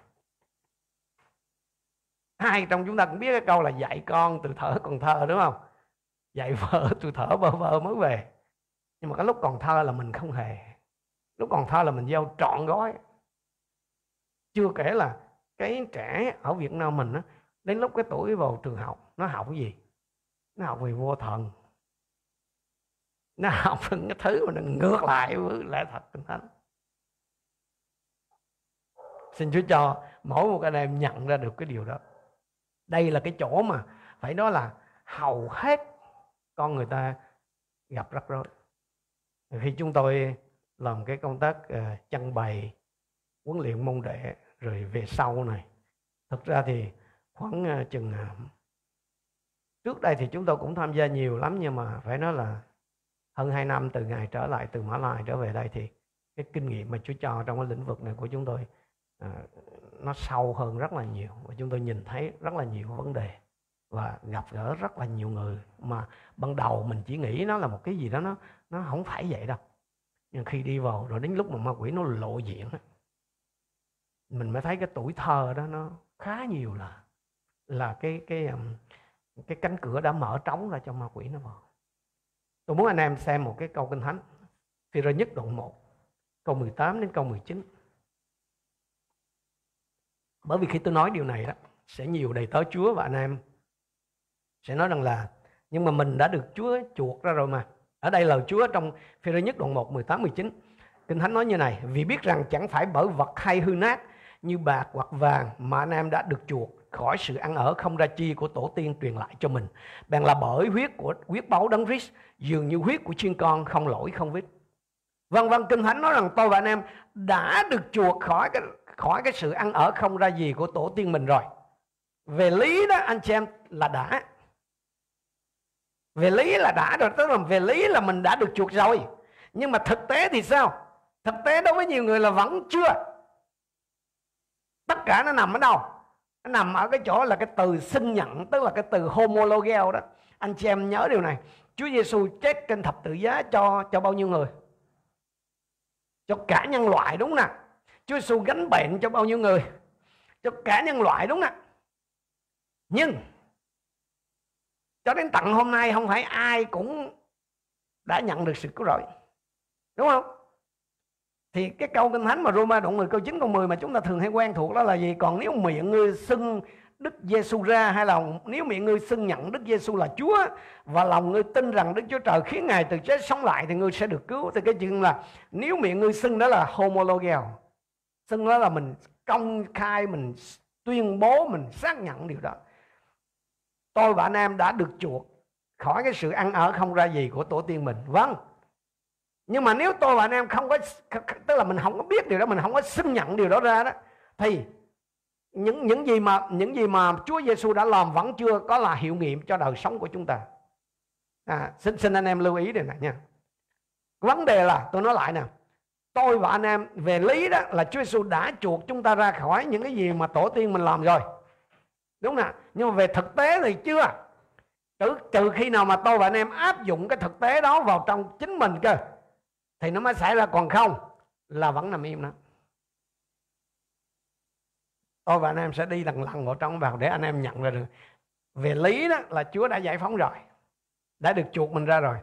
ai trong chúng ta cũng biết cái câu là dạy con từ thở còn thơ, đúng không? Dạy vợ từ thở bơ vơ mới về. Nhưng mà cái lúc còn thơ là mình không hề. Lúc còn thơ là mình giao trọn gói. Chưa kể là cái trẻ ở Việt Nam mình á, đến lúc cái tuổi vào trường học, nó học cái gì? Nó học về vô thần. Nó học những cái thứ mà nó ngược lại với lẽ thật Kinh Thánh. Xin Chúa cho mỗi một anh em nhận ra được cái điều đó. Đây là cái chỗ mà phải nói là hầu hết con người ta gặp rắc rối. Khi chúng tôi làm cái công tác trưng bày, huấn luyện môn đệ rồi về sau này, thực ra thì khoảng chừng trước đây thì chúng tôi cũng tham gia nhiều lắm, nhưng mà phải nói là hơn 2 năm từ ngày trở lại từ Mã Lai trở về đây thì cái kinh nghiệm mà Chúa cho trong cái lĩnh vực này của chúng tôi nó sâu hơn rất là nhiều, và chúng tôi nhìn thấy rất là nhiều vấn đề và gặp gỡ rất là nhiều người mà ban đầu mình chỉ nghĩ nó là một cái gì đó nó không phải vậy đâu, nhưng khi đi vào rồi đến lúc mà ma quỷ nó lộ diện mình mới thấy cái tuổi thơ đó nó khá nhiều là cái cánh cửa đã mở trống ra cho ma quỷ nó vào. Tôi muốn anh em xem một cái câu Kinh Thánh, Phi-rơ nhất đoạn 1 câu 18 đến câu 19. Bởi vì khi tôi nói điều này đó, sẽ nhiều đầy tớ Chúa và anh em sẽ nói rằng là nhưng mà mình đã được Chúa chuộc ra rồi mà. Ở đây lời Chúa trong Phi-rơ nhất đoạn 1 18 19, Kinh Thánh nói như này: vì biết rằng chẳng phải bởi vật hay hư nát như bạc hoặc vàng mà anh em đã được chuộc khỏi sự ăn ở không ra chi của tổ tiên truyền lại cho mình, bèn là bởi huyết báu Đấng Christ, dường như huyết của chiên con không lỗi không vết. Vâng, Kinh Thánh nói rằng tôi và anh em đã được chuộc khỏi cái sự ăn ở không ra gì của tổ tiên mình rồi. Về lý đó anh chị em là đã. Về lý là đã rồi, tức là về lý là mình đã được chuộc rồi. Nhưng mà thực tế thì sao? Thực tế đối với nhiều người là vẫn chưa. Tất cả nó nằm ở đâu? Nó nằm ở cái chỗ là cái từ xưng nhận, tức là cái từ homologeo đó. Anh chị em nhớ điều này. Chúa Giêsu chết trên thập tự giá cho bao nhiêu người? Cho cả nhân loại, đúng nè. Chúa Giêsu gánh bệnh cho bao nhiêu người? Cho cả nhân loại, đúng nè. Nhưng cho đến tận hôm nay không phải ai cũng đã nhận được sự cứu rỗi, đúng không? Thì cái câu Kinh Thánh mà Roma đoạn 10 câu 9 câu 10 mà chúng ta thường hay quen thuộc đó là gì? Còn nếu miệng ngươi xưng Đức Giêsu ra, hay là nếu miệng ngươi xưng nhận Đức Giêsu là Chúa và lòng ngươi tin rằng Đức Chúa Trời khiến Ngài từ chết sống lại thì ngươi sẽ được cứu. Thì cái chuyện là nếu miệng ngươi xưng đó là homologeo, xưng đó là mình công khai, mình tuyên bố, mình xác nhận điều đó. Tôi và anh em đã được chuộc khỏi cái sự ăn ở không ra gì của tổ tiên mình. Vâng. Nhưng mà nếu tôi và anh em không có, tức là mình không có biết điều đó, mình không có xưng nhận điều đó ra đó, thì những gì mà Chúa Giêsu đã làm vẫn chưa có là hiệu nghiệm cho đời sống của chúng ta. Xin anh em lưu ý điều này nha. Vấn đề là tôi nói lại nè, tôi và anh em về lý đó là Chúa Giêsu đã chuộc chúng ta ra khỏi những cái gì mà tổ tiên mình làm rồi, đúng nè. Nhưng mà về thực tế thì chưa. Trừ khi nào mà tôi và anh em áp dụng cái thực tế đó vào trong chính mình cơ thì nó mới xảy ra, còn không là vẫn nằm im đó. Tôi và anh em sẽ đi lần vào trong vào để anh em nhận ra được. Về lý đó là Chúa đã giải phóng rồi, đã được chuộc mình ra rồi.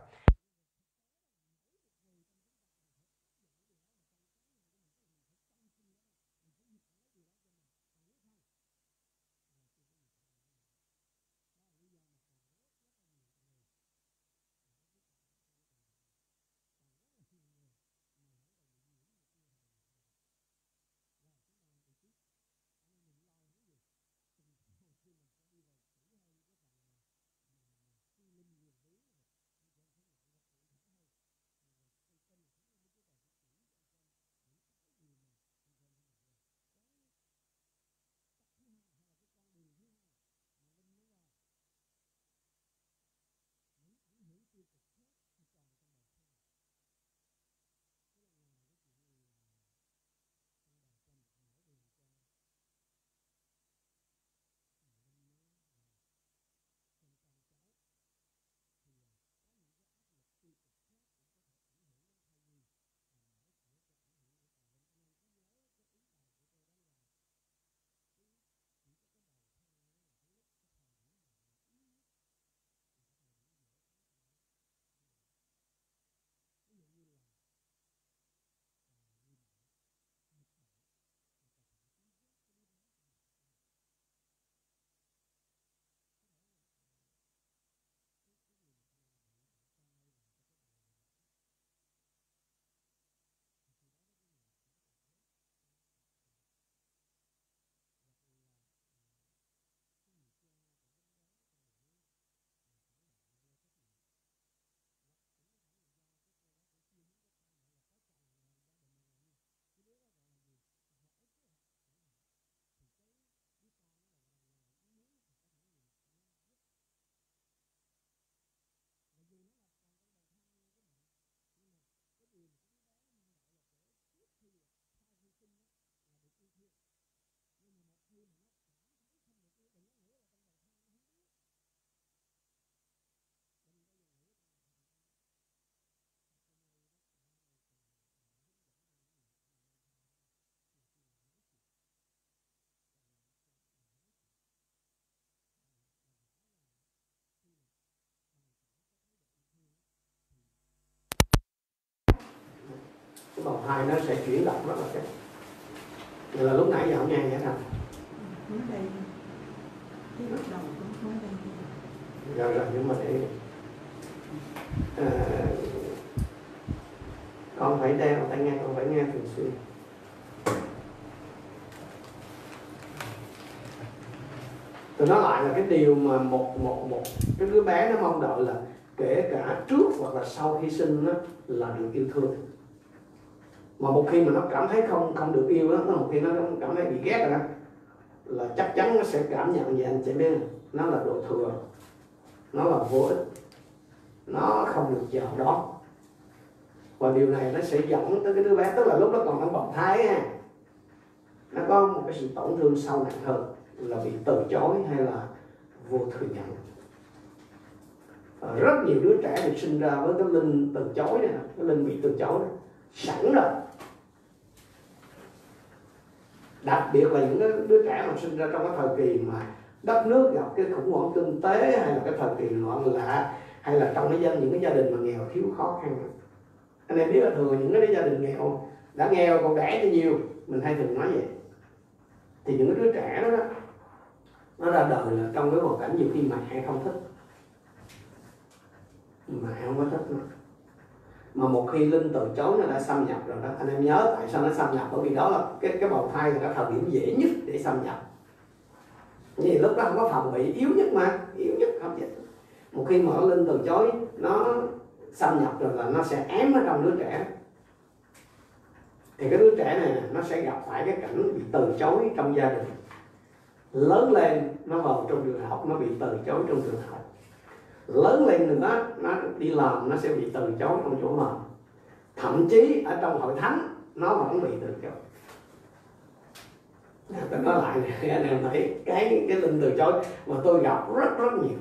cái bào thai nó sẽ chuyển động rất là kém. Vậy là lúc nãy giờ không nghe vậy nào. Mới đây, cái bắt đầu cũng mới đây. Rồi nhưng mà để con phải đeo tai nghe, con phải nghe thường xuyên. Tôi nói lại là cái điều mà một cái đứa bé nó mong đợi là kể cả trước hoặc là sau khi sinh đó, là được yêu thương. Mà một khi mà nó cảm thấy không được yêu đó, một khi nó cảm thấy bị ghét rồi đó, là chắc chắn nó sẽ cảm nhận về anh chị biết, nó là đồ thừa, nó là vô ích, nó không được chào đón. Và điều này nó sẽ dẫn tới cái đứa bé, tức là lúc đó còn đang bào thai ha, nó có một cái sự tổn thương sâu nặng hơn là bị từ chối hay là vô thừa nhận. Rất nhiều đứa trẻ được sinh ra với cái linh từ chối này, cái linh bị từ chối này, sẵn rồi. Đặc biệt là những cái đứa trẻ mà sinh ra trong cái thời kỳ mà đất nước gặp cái khủng hoảng kinh tế, hay là cái thời kỳ loạn lạc, hay là trong những cái gia đình mà nghèo thiếu khó khăn. Anh em biết là thường những cái gia đình nghèo đã nghèo còn đẻ thì nhiều, mình hay thường nói vậy. Thì những cái đứa trẻ đó, nó ra đời là trong cái hoàn cảnh nhiều khi mẹ không thích, mẹ không có thích nữa. Mà một khi linh từ chối nó đã xâm nhập rồi đó, anh em nhớ tại sao nó xâm nhập, bởi vì đó là cái bào thai là cái thời điểm dễ nhất để xâm nhập. Vì lúc đó không có phòng bị, yếu nhất mà, yếu nhất không vậy. Một khi mà linh từ chối nó xâm nhập rồi là nó sẽ ém ở trong đứa trẻ. Thì cái đứa trẻ này nó sẽ gặp phải cái cảnh bị từ chối trong gia đình. Lớn lên nó vào trong trường học nó bị từ chối trong trường học. Lớn lên nữa nó đi làm nó sẽ bị từ chối trong chỗ làm. Thậm chí ở trong hội thánh nó vẫn bị từ chối. Tôi nói lại này, anh em thấy cái linh từ chối mà tôi gặp rất nhiều.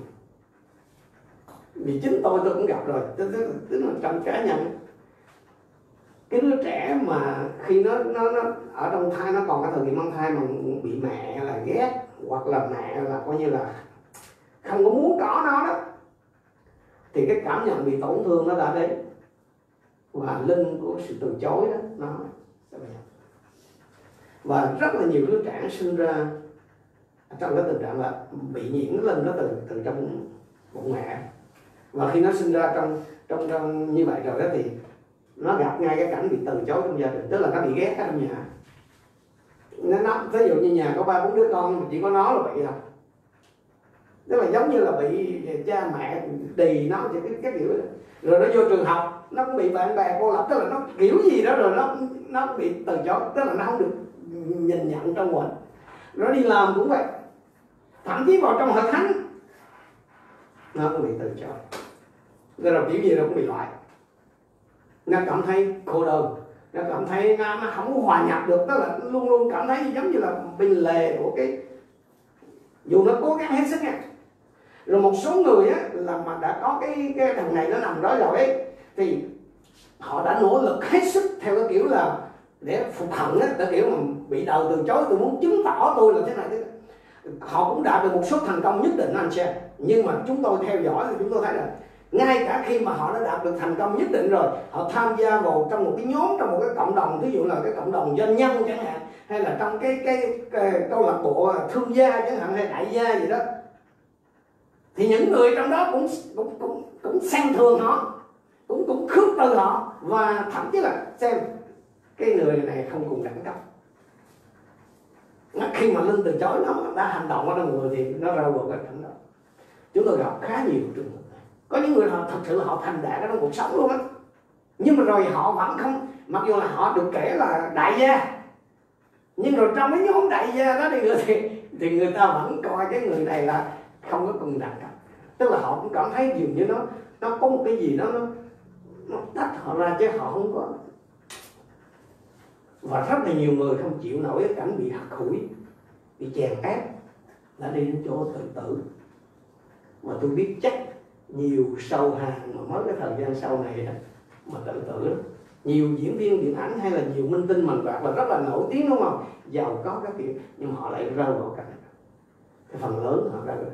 Vì chính tôi cũng gặp rồi, tức là trong cá nhân. Cái đứa trẻ mà khi nó ở trong thai, nó còn cái thời kỳ mang thai mà bị mẹ là ghét, hoặc là mẹ là coi như là không có muốn có nó đó, thì cái cảm nhận bị tổn thương nó đã đến. Và linh của sự từ chối đó nó sẽ bị. Và rất là nhiều đứa trẻ sinh ra trong cái tình trạng là bị nhiễm cái linh đó từ trong bụng mẹ. Và khi nó sinh ra trong như vậy rồi đó thì nó gặp ngay cái cảnh bị từ chối trong gia đình, tức là nó bị ghét ở trong nhà. Nó ví dụ như nhà có 3-4 đứa con mà chỉ có nó là bị thôi. Tức là giống như là bị cha mẹ đì nó cái kiểu đó. Rồi nó vô trường học nó cũng bị bạn bè cô lập, tức là nó kiểu gì đó rồi nó bị từ chối, tức là nó không được nhìn nhận trong mình. Nó đi làm cũng vậy, thậm chí vào trong hội thánh nó cũng bị từ chối. Tức là kiểu gì nó cũng bị loại. Nó cảm thấy cô đơn, nó cảm thấy nó không hòa nhập được, tức là luôn luôn cảm thấy giống như là bên lề của cái, dù nó cố gắng hết sức nha. Rồi một số người á là mà đã có cái thằng này nó nằm đó rồi ấy, thì họ đã nỗ lực hết sức theo cái kiểu là để phục hận á, cái kiểu mà bị đời từ chối, tôi muốn chứng tỏ tôi là thế này thế. Họ cũng đạt được một số thành công nhất định anh xem, nhưng mà chúng tôi theo dõi thì chúng tôi thấy là ngay cả khi mà họ đã đạt được thành công nhất định rồi, họ tham gia vào trong một cái nhóm, trong một cái cộng đồng, ví dụ là cái cộng đồng doanh nhân chẳng hạn, hay là trong cái câu lạc bộ thương gia chẳng hạn, hay đại gia gì đó, thì những người trong đó cũng xem thường họ, cũng khước từ họ, và thậm chí là xem cái người này không cùng đẳng cấp. Khi mà linh từ chối nó đã hành động ở trong người thì nó ra vào cái cảnh đó. Chúng tôi gặp khá nhiều trường hợp này. Có những người họ thật sự họ thành đạt trong cuộc sống luôn á, nhưng mà rồi họ vẫn không, mặc dù là họ được kể là đại gia, nhưng rồi trong cái nhóm đại gia đó thì người ta vẫn coi cái người này là không có cùng đẳng cấp. Tức là họ cũng cảm thấy dường như nó có một cái gì đó nó tách họ ra chứ họ không có. Và rất là nhiều người không chịu nổi cái cảnh bị hắt hủi, bị chèn ép, đã đi đến chỗ tự tử. Mà tôi biết chắc nhiều sâu hàng mà mới cái thời gian sau này đó, mà tự tử đó. Nhiều diễn viên điện ảnh hay là nhiều minh tinh mình bạc là rất là nổi tiếng đúng không, giàu có các kiểu, nhưng họ lại rơi vào cảnh cái phần lớn họ ra rồi.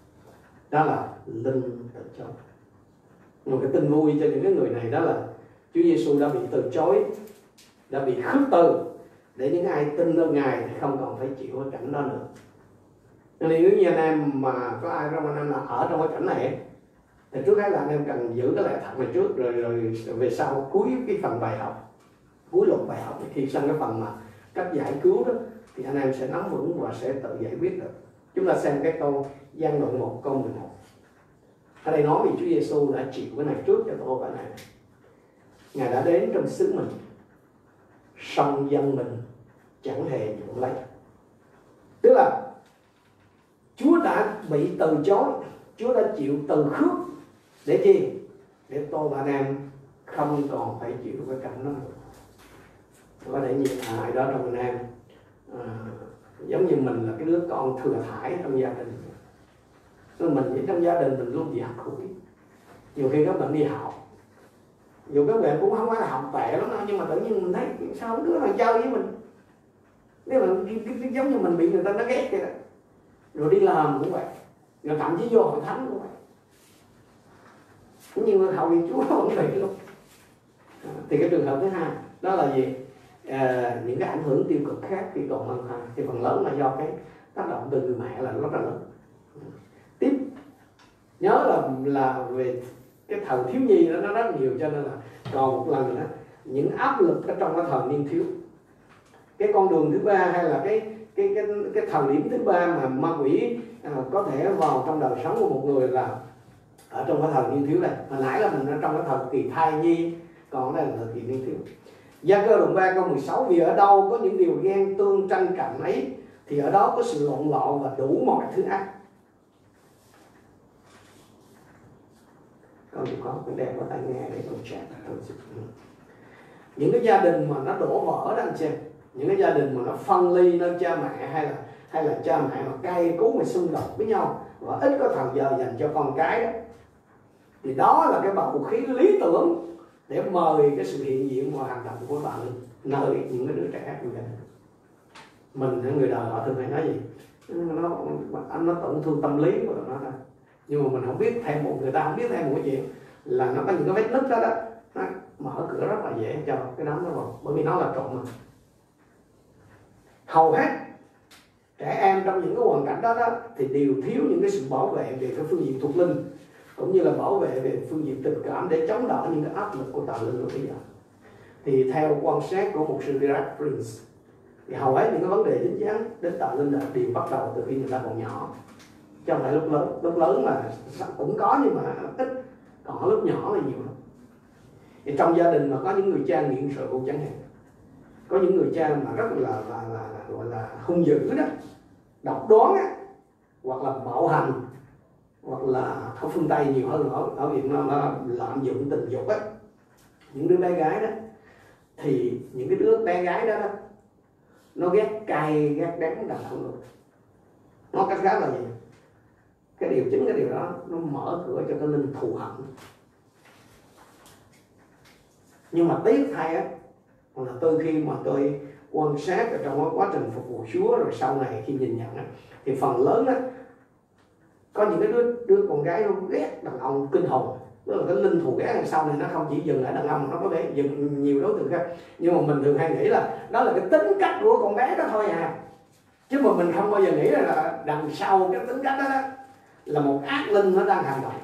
Đó là linh tự chối. Một cái tin vui cho những cái người này đó là Chúa Giêsu đã bị từ chối, đã bị khước từ, để những ai tin nơi Ngài thì không còn phải chịu cái cảnh đó nữa. Nên nếu như anh em mà có ai trong anh em là ở trong cái cảnh này thì trước hết là anh em cần giữ cái lẽ thật này trước, rồi về sau cuối cái phần bài học, cuối luật bài học, khi sang cái phần mà cách giải cứu đó thì anh em sẽ nắm vững và sẽ tự giải quyết được. Chúng ta xem cái câu Giăng đoạn 1 câu 11. Ở đây nói về Chúa Giêsu đã chịu cái này trước cho tôi và này. Ngài đã đến trong xứ mình, song dân mình chẳng hề nhận lấy. Tức là Chúa đã bị từ chối, Chúa đã chịu từ khước để chi? Để tôi và anh em không còn phải chịu cái cảnh đó nữa. Có thể nhiều ai đó trong anh em giống như mình là cái đứa con thừa thãi trong gia đình. Nên mình trong gia đình mình luôn bị hắt hủi. Nhiều khi các bạn đi học, dù các bạn cũng không phải là học tệ lắm đâu, nhưng mà tự nhiên mình thấy sao đứa nào chơi với mình, nếu mà giống như mình bị người ta nó ghét vậy đó. Rồi đi làm cũng vậy, rồi thậm chí vô hội thánh cũng vậy. Nhưng mà hầu vì Chúa vẫn vậy luôn. Thì cái trường hợp thứ hai đó là gì? Những cái ảnh hưởng tiêu cực khác khi còn mang thai thì phần lớn là do cái tác động từ người mẹ là rất là lớn. Tiếp nhớ là về cái thời thiếu nhi đó, nó rất nhiều, cho nên là còn một lần nữa những áp lực ở trong cái thời niên thiếu, cái con đường thứ ba hay là cái thời điểm thứ ba mà ma quỷ có thể vào trong đời sống của một người là ở trong cái thời niên thiếu này. Hồi nãy là mình ở trong cái thời kỳ thai nhi, còn đây là thời kỳ niên thiếu. Gia Cơ đoạn 3 câu 16: vì ở đâu có những điều ghen tương tranh cạnh ấy thì ở đó có sự lộn lộn và đủ mọi thứ ác. Con có đeo có tai nghe để con chat. Những cái gia đình mà nó đổ vỡ đó anh xem, những cái gia đình mà nó phân ly nên cha mẹ hay là cha mẹ mà cay cú mà xung đột với nhau và ít có thời giờ dành cho con cái đó, thì đó là cái bầu khí lý tưởng để mời cái sự hiện diện và hành động của bạn nơi những cái đứa trẻ của mình. Người đời họ thường hay nói gì, nó tổn thương tâm lý của nó đó. Nhưng mà mình không biết thêm một, người ta không biết thêm một cái chuyện là nó có những cái vết nứt đó nó mở cửa rất là dễ cho cái đám nó vào, bởi vì nó là trộm mà. Hầu hết trẻ em trong những cái hoàn cảnh đó thì đều thiếu những cái sự bảo vệ về cái phương diện thuộc linh, cũng như là bảo vệ về phương diện tình cảm để chống đỡ những cái áp lực của tà linh của bây giờ. Thì theo quan sát của mục sư Derek Prince, thì hầu hết những cái vấn đề dính dáng đến tà linh là đều bắt đầu từ khi người ta còn nhỏ, chứ không phải lúc lớn. Lúc lớn là cũng có nhưng mà ít, còn lúc nhỏ là nhiều lắm. Thì trong gia đình mà có những người cha nghiện rượu chẳng hạn, có những người cha mà rất là gọi là hung dữ đó, độc đoán á, hoặc là bạo hành, hoặc là ở phương Tây nhiều hơn, ở Việt Nam nó lạm dụng tình dục á, những đứa bé gái đó, thì những cái đứa bé gái đó nó ghét cay ghét đắng đàn ông luôn. Nó cách khác là gì? Chính cái điều đó nó mở cửa cho cái linh thù hận. Nhưng mà tiếc thay á, là từ khi mà tôi quan sát ở trong quá trình phục vụ Chúa rồi sau này khi nhìn nhận á, thì phần lớn á có những cái đứa con gái nó ghét đàn ông kinh hồn. Tức là cái linh thù ghét đằng sau này nó không chỉ dừng ở đàn ông, nó có thể dừng nhiều đối tượng khác. Nhưng mà mình thường hay nghĩ là đó là cái tính cách của con bé đó thôi à, chứ mà mình không bao giờ nghĩ là đằng sau cái tính cách đó là một ác linh nó đang hành động.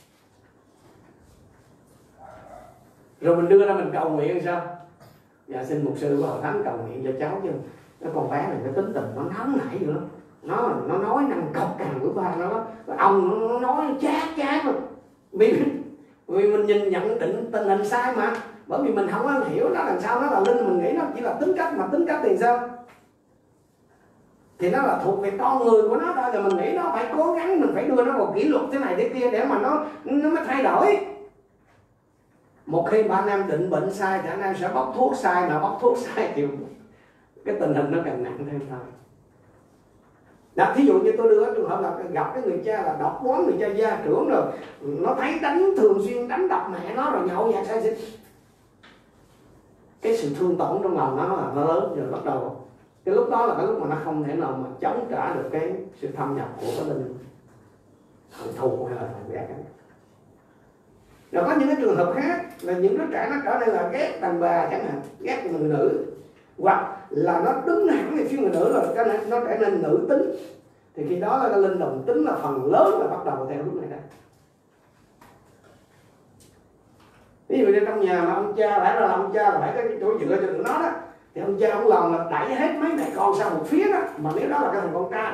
Rồi mình đưa ra mình cầu nguyện sao? Dạ xin mục sư của hội thánh cầu nguyện cho cháu, chứ cái con bé này cái tính tình nó nóng nảy nữa, nó nói năng cọc cằn của ba nó, ông nó nói chát mà vì mình nhìn nhận định tình hình sai mà, bởi vì mình không có hiểu nó đằng sau nó là linh, mình nghĩ nó chỉ là tính cách, mà tính cách thì sao? Thì nó là thuộc về con người của nó thôi, rồi mình nghĩ nó phải cố gắng, mình phải đưa nó vào kỷ luật thế này thế kia để mà nó mới thay đổi. Một khi bạn em định bệnh sai thì anh em sẽ bóc thuốc sai, mà bóc thuốc sai thì cái tình hình nó càng nặng thêm thôi. Đó, thí dụ như tôi đưa trường hợp là gặp cái người cha là độc đoán, người cha gia trưởng rồi nó thấy thường xuyên đánh đập mẹ nó rồi nhậu nhẹt say xỉn, cái sự thương tổn trong lòng nó là nó lớn, rồi bắt đầu cái lúc đó là cái lúc mà nó không thể nào mà chống trả được cái sự thâm nhập của cái linh hận thù hay là thù ghét. Rồi có những cái trường hợp khác là những đứa trẻ nó trở nên là ghét đàn bà chẳng hạn, ghét người nữ, hoặc là nó đứng hẳn về phía người nữ rồi nó trở nên nữ tính, thì khi đó là cái linh đồng tính là phần lớn là bắt đầu theo hướng này đó. Ví dụ như trong nhà mà ông cha phải là ông cha phải cái chỗ dựa cho tụi nó đó, thì ông cha ông lòng là đẩy hết mấy mẹ con sang một phía đó, mà nếu đó là cái thằng con trai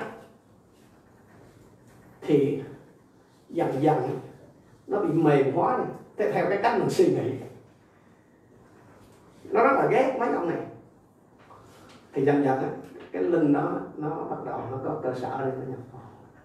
thì dần dần nó bị mềm hóa đi theo cái cách mình suy nghĩ, nó rất là ghét mấy ông này, thì dần dần cái linh đó nó bắt đầu nó có cơ sở để nó nhập vào.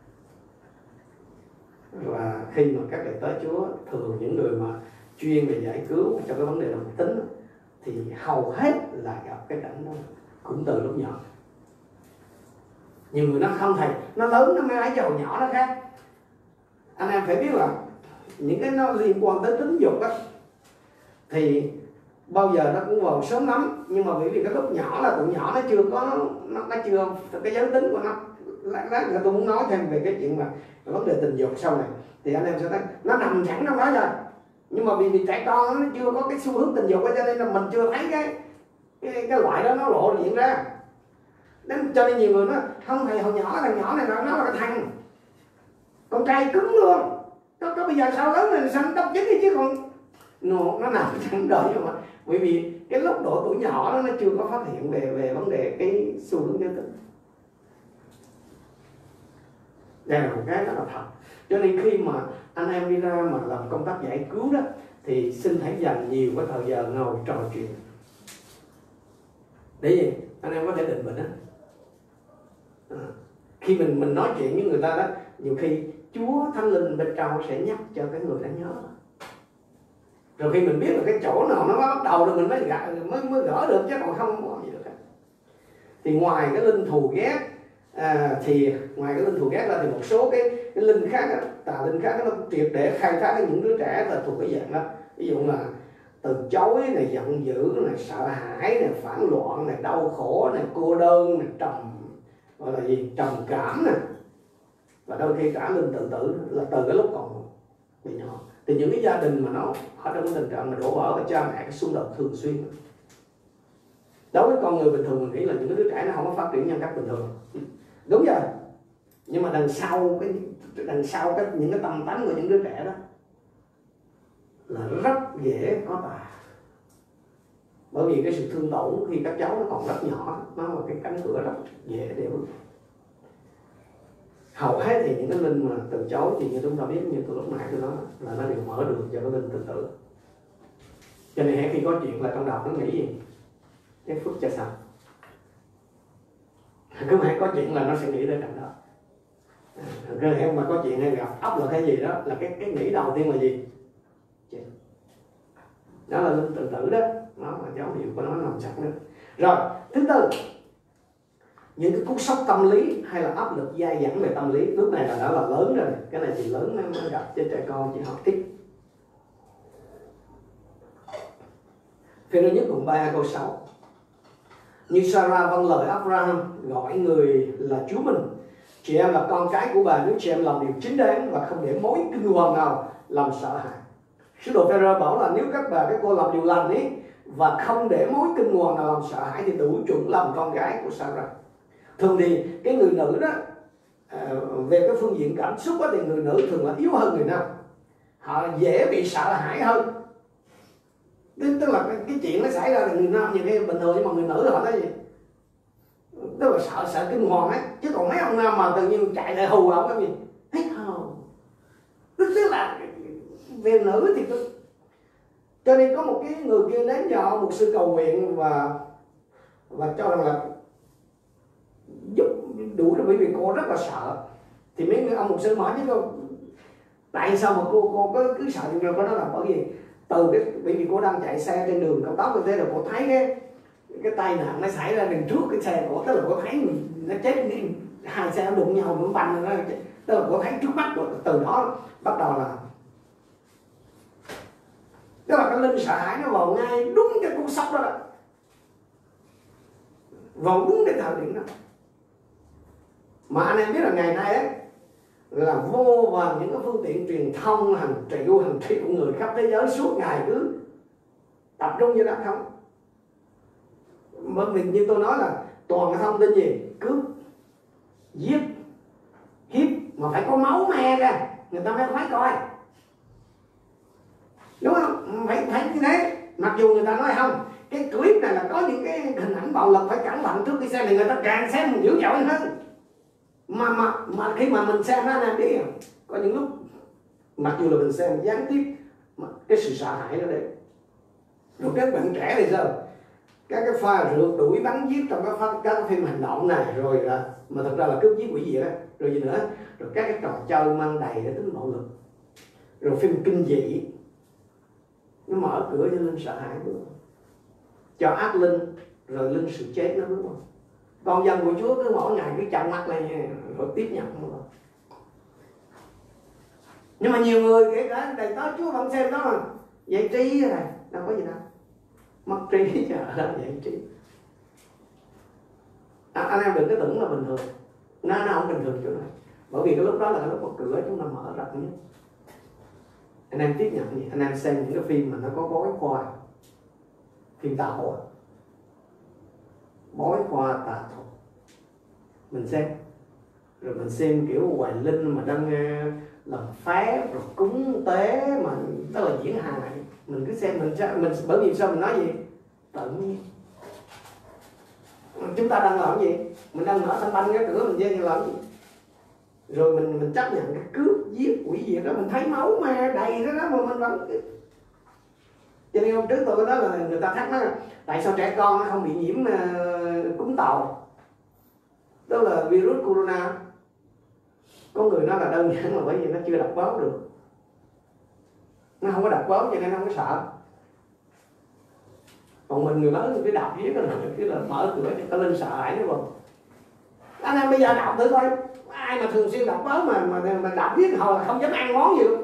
Và khi mà các đệ tới Chúa, thường những người mà chuyên về giải cứu cho cái vấn đề đồng tính thì hầu hết là gặp cái cảnh đó cũng từ lúc nhỏ. Nhiều người nó không thầy, nó lớn nó mới ấy, chứ hồi nhỏ nó khác. Anh em phải biết là những cái nó liên quan tới tính dục á thì bao giờ nó cũng vào sớm lắm, nhưng mà bởi vì cái lúc nhỏ là tụi nhỏ nó chưa có nó chưa cái giới tính của nó. Lát nữa tôi muốn nói thêm về cái chuyện mà vấn đề tình dục sau này, thì anh em sẽ thấy nó nằm sẵn trong đó rồi, nhưng mà vì trẻ con nó chưa có cái xu hướng tình dục, cho nên là mình chưa thấy cái loại đó nó lộ diện ra. Nên cho nên nhiều người nói không thầy, hồi nhỏ thằng nhỏ này nó là cái thằng con trai cứng luôn, có bây giờ sao lớn này xanh tóc chính đi, chứ còn nó nằm sẵn rồi. Nhưng mà bởi vì cái lúc độ tuổi nhỏ đó nó chưa có phát hiện về vấn đề cái xu hướng giới tính. Đây là một cái rất là thật. Cho nên khi mà anh em đi ra mà làm công tác giải cứu đó, thì xin hãy dành nhiều cái thời giờ ngồi trò chuyện. Để gì? Anh em có thể định bệnh đó. Khi mình nói chuyện với người ta đó, nhiều khi Chúa Thánh Linh bên trong sẽ nhắc cho cái người đã nhớ. Rồi khi mình biết là cái chỗ nào nó bắt đầu rồi mình mới gỡ được, chứ còn không có gì được. Thì ngoài cái linh thù ghét thì ngoài cái linh thù ghét ra thì một số cái linh khác, tà linh khác nó triệt để khai thác những đứa trẻ là thuộc cái dạng đó. Ví dụ là từ chối này, giận dữ này, sợ hãi này, phản loạn này, đau khổ này, cô đơn này, gọi là gì, trầm cảm này, và đôi khi cả linh tự tử là từ cái lúc còn bị nhỏ. Thì những cái gia đình mà nó ở trong cái tình trạng mà đổ vỡ và cha mẹ cái xung đột thường xuyên, đối với con người bình thường mình nghĩ là những cái đứa trẻ nó không có phát triển nhân cách bình thường, đúng rồi, nhưng mà đằng sau những cái tâm tánh của những đứa trẻ đó là rất dễ có tà. Bởi vì cái sự thương tổn khi các cháu nó còn rất nhỏ, nó là cái cánh cửa rất dễ để bước. Hầu hết thì những cái linh mà từ chối thì như chúng ta biết, như từ lúc nãy tôi nói là nó đều mở đường cho cái linh tự tử. Cho nên khi có chuyện là trong đầu nó nghĩ gì? Cái phước cho sao? Cứ hãy có chuyện là nó sẽ nghĩ đến cảnh đó. Cứ hãy mà có chuyện hay gặp áp lực hay gì đó là cái nghĩ đầu tiên là gì? Chết. Đó là linh tự tử đó, nó là dấu hiệu của nó nằm sẵn đó. Rồi, thứ tư, những cái cú sốc tâm lý hay là áp lực dai dẳng về tâm lý, lúc này là đã là lớn rồi, cái này thì lớn nó gặp cho trẻ con chỉ học ít. Phê-rô nhất đoạn 3 câu 6. Như Sarah vâng lời Abraham gọi người là Chúa mình, chị em là con cái của bà nếu chị em làm điều chính đáng và không để mối kinh hoàng nào làm sợ hãi. Sứ đồ Phê-rô bảo là nếu các cô làm điều lành ấy và không để mối kinh hoàng nào làm sợ hãi thì đủ chuẩn làm con gái của Sarah. Thường thì cái người nữ đó về cái phương diện cảm xúc đó, thì người nữ thường là yếu hơn người nam, họ dễ bị sợ hãi hơn. Tức là cái chuyện nó xảy ra là người nam nhiều khi bình thường, nhưng mà người nữ họ nói gì, tức là sợ kinh hoàng ấy. Chứ còn mấy ông nam mà tự nhiên chạy lại hù ông cái gì hết không. Tức là về nữ thì cho nên có một cái người kia đến cho một sư cầu nguyện và cho rằng là giúp đủ, bởi vì cô rất là sợ. Thì mấy người ông một sư hỏi chứ cô tại sao mà cô cứ sợ như cô? Đó là bởi vì bởi vì cô đang chạy xe trên đường cao tốc như thế, rồi cô thấy cái tai nạn nó xảy ra đằng trước cái xe của, tức là cô thấy nó chết, hai xe đụng nhau nó banh nó, tức là cô thấy trước mắt. Từ đó bắt đầu là tức là cái linh sợ hãi nó vào ngay đúng cái cú sốc đó, vào đúng cái thời điểm đó. Mà anh em biết là ngày nay ấy, là vô vàn những cái phương tiện truyền thông hàng triệu người khắp thế giới suốt ngày cứ tập trung như đó không. Bởi vì như tôi nói là toàn cái thông tin gì cướp, giết, hiếp mà phải có máu me ra người ta mới khoái coi, đúng không? Phải như thế. Mặc dù người ta nói không, cái clip này là có những cái hình ảnh bạo lực phải cẩn thận trước khi xem, thì người ta càng xem mình dữ dội hơn. Mà khi mà mình xem nó đi, có những lúc mặc dù là mình xem gián tiếp mà cái sự sợ hãi nó đến. Rồi các bạn trẻ thì sao? Các cái pha rượt đuổi bắn giết trong các phim hành động này, rồi mà thật ra là cướp giết quỷ diệt đó, rồi gì nữa, rồi các cái trò chơi mang đầy cái tính bạo lực, rồi phim kinh dị, nó mở cửa cho linh sợ hãi bước, cho ác linh, rồi linh sự chết nó bước. Con dân của Chúa cứ mỗi ngày cứ chậm mắt lên rồi tiếp nhận thôi. Nhưng mà nhiều người kể cả đầy tớ Chúa vẫn xem đó mà giải trí rồi, đâu có gì đâu, mất trí chứ ở đâu giải trí. Anh em đừng có tưởng là bình thường, nó không bình thường chỗ này, bởi vì cái lúc đó là cái lúc một cửa chúng ta mở rộng nhất. Anh em tiếp nhận gì? Anh em xem những cái phim mà nó có bói khoa, phim tà hộ, bói khoa tà thuật, mình xem, rồi mình xem kiểu hoài linh mà đang làm phép rồi cúng tế mà đó là diễn hài, mình cứ xem mình bởi vì sao mình nói gì tự nhiên. Chúng ta đang làm gì? Mình đang mở thanh banh cái cửa mình dây làm gì? Rồi mình chấp nhận cái cướp giết quỷ diệt đó, mình thấy máu mà đầy đó mà mình vẫn. Cho nên hôm trước tôi có nói là người ta thắc mắc tại sao trẻ con nó không bị nhiễm cúm tàu, đó là virus corona. Có người nói là đơn giản là bởi vì nó chưa đọc báo được, nó không có đọc báo cho nên nó không có sợ. Còn mình người lớn cứ đọc viết rồi cứ là mở cửa cho cái linh sợ hãi nó rồi. Anh em bây giờ đọc thử coi, ai mà thường xuyên đọc báo mà đọc viết hồi là không dám ăn món gì luôn.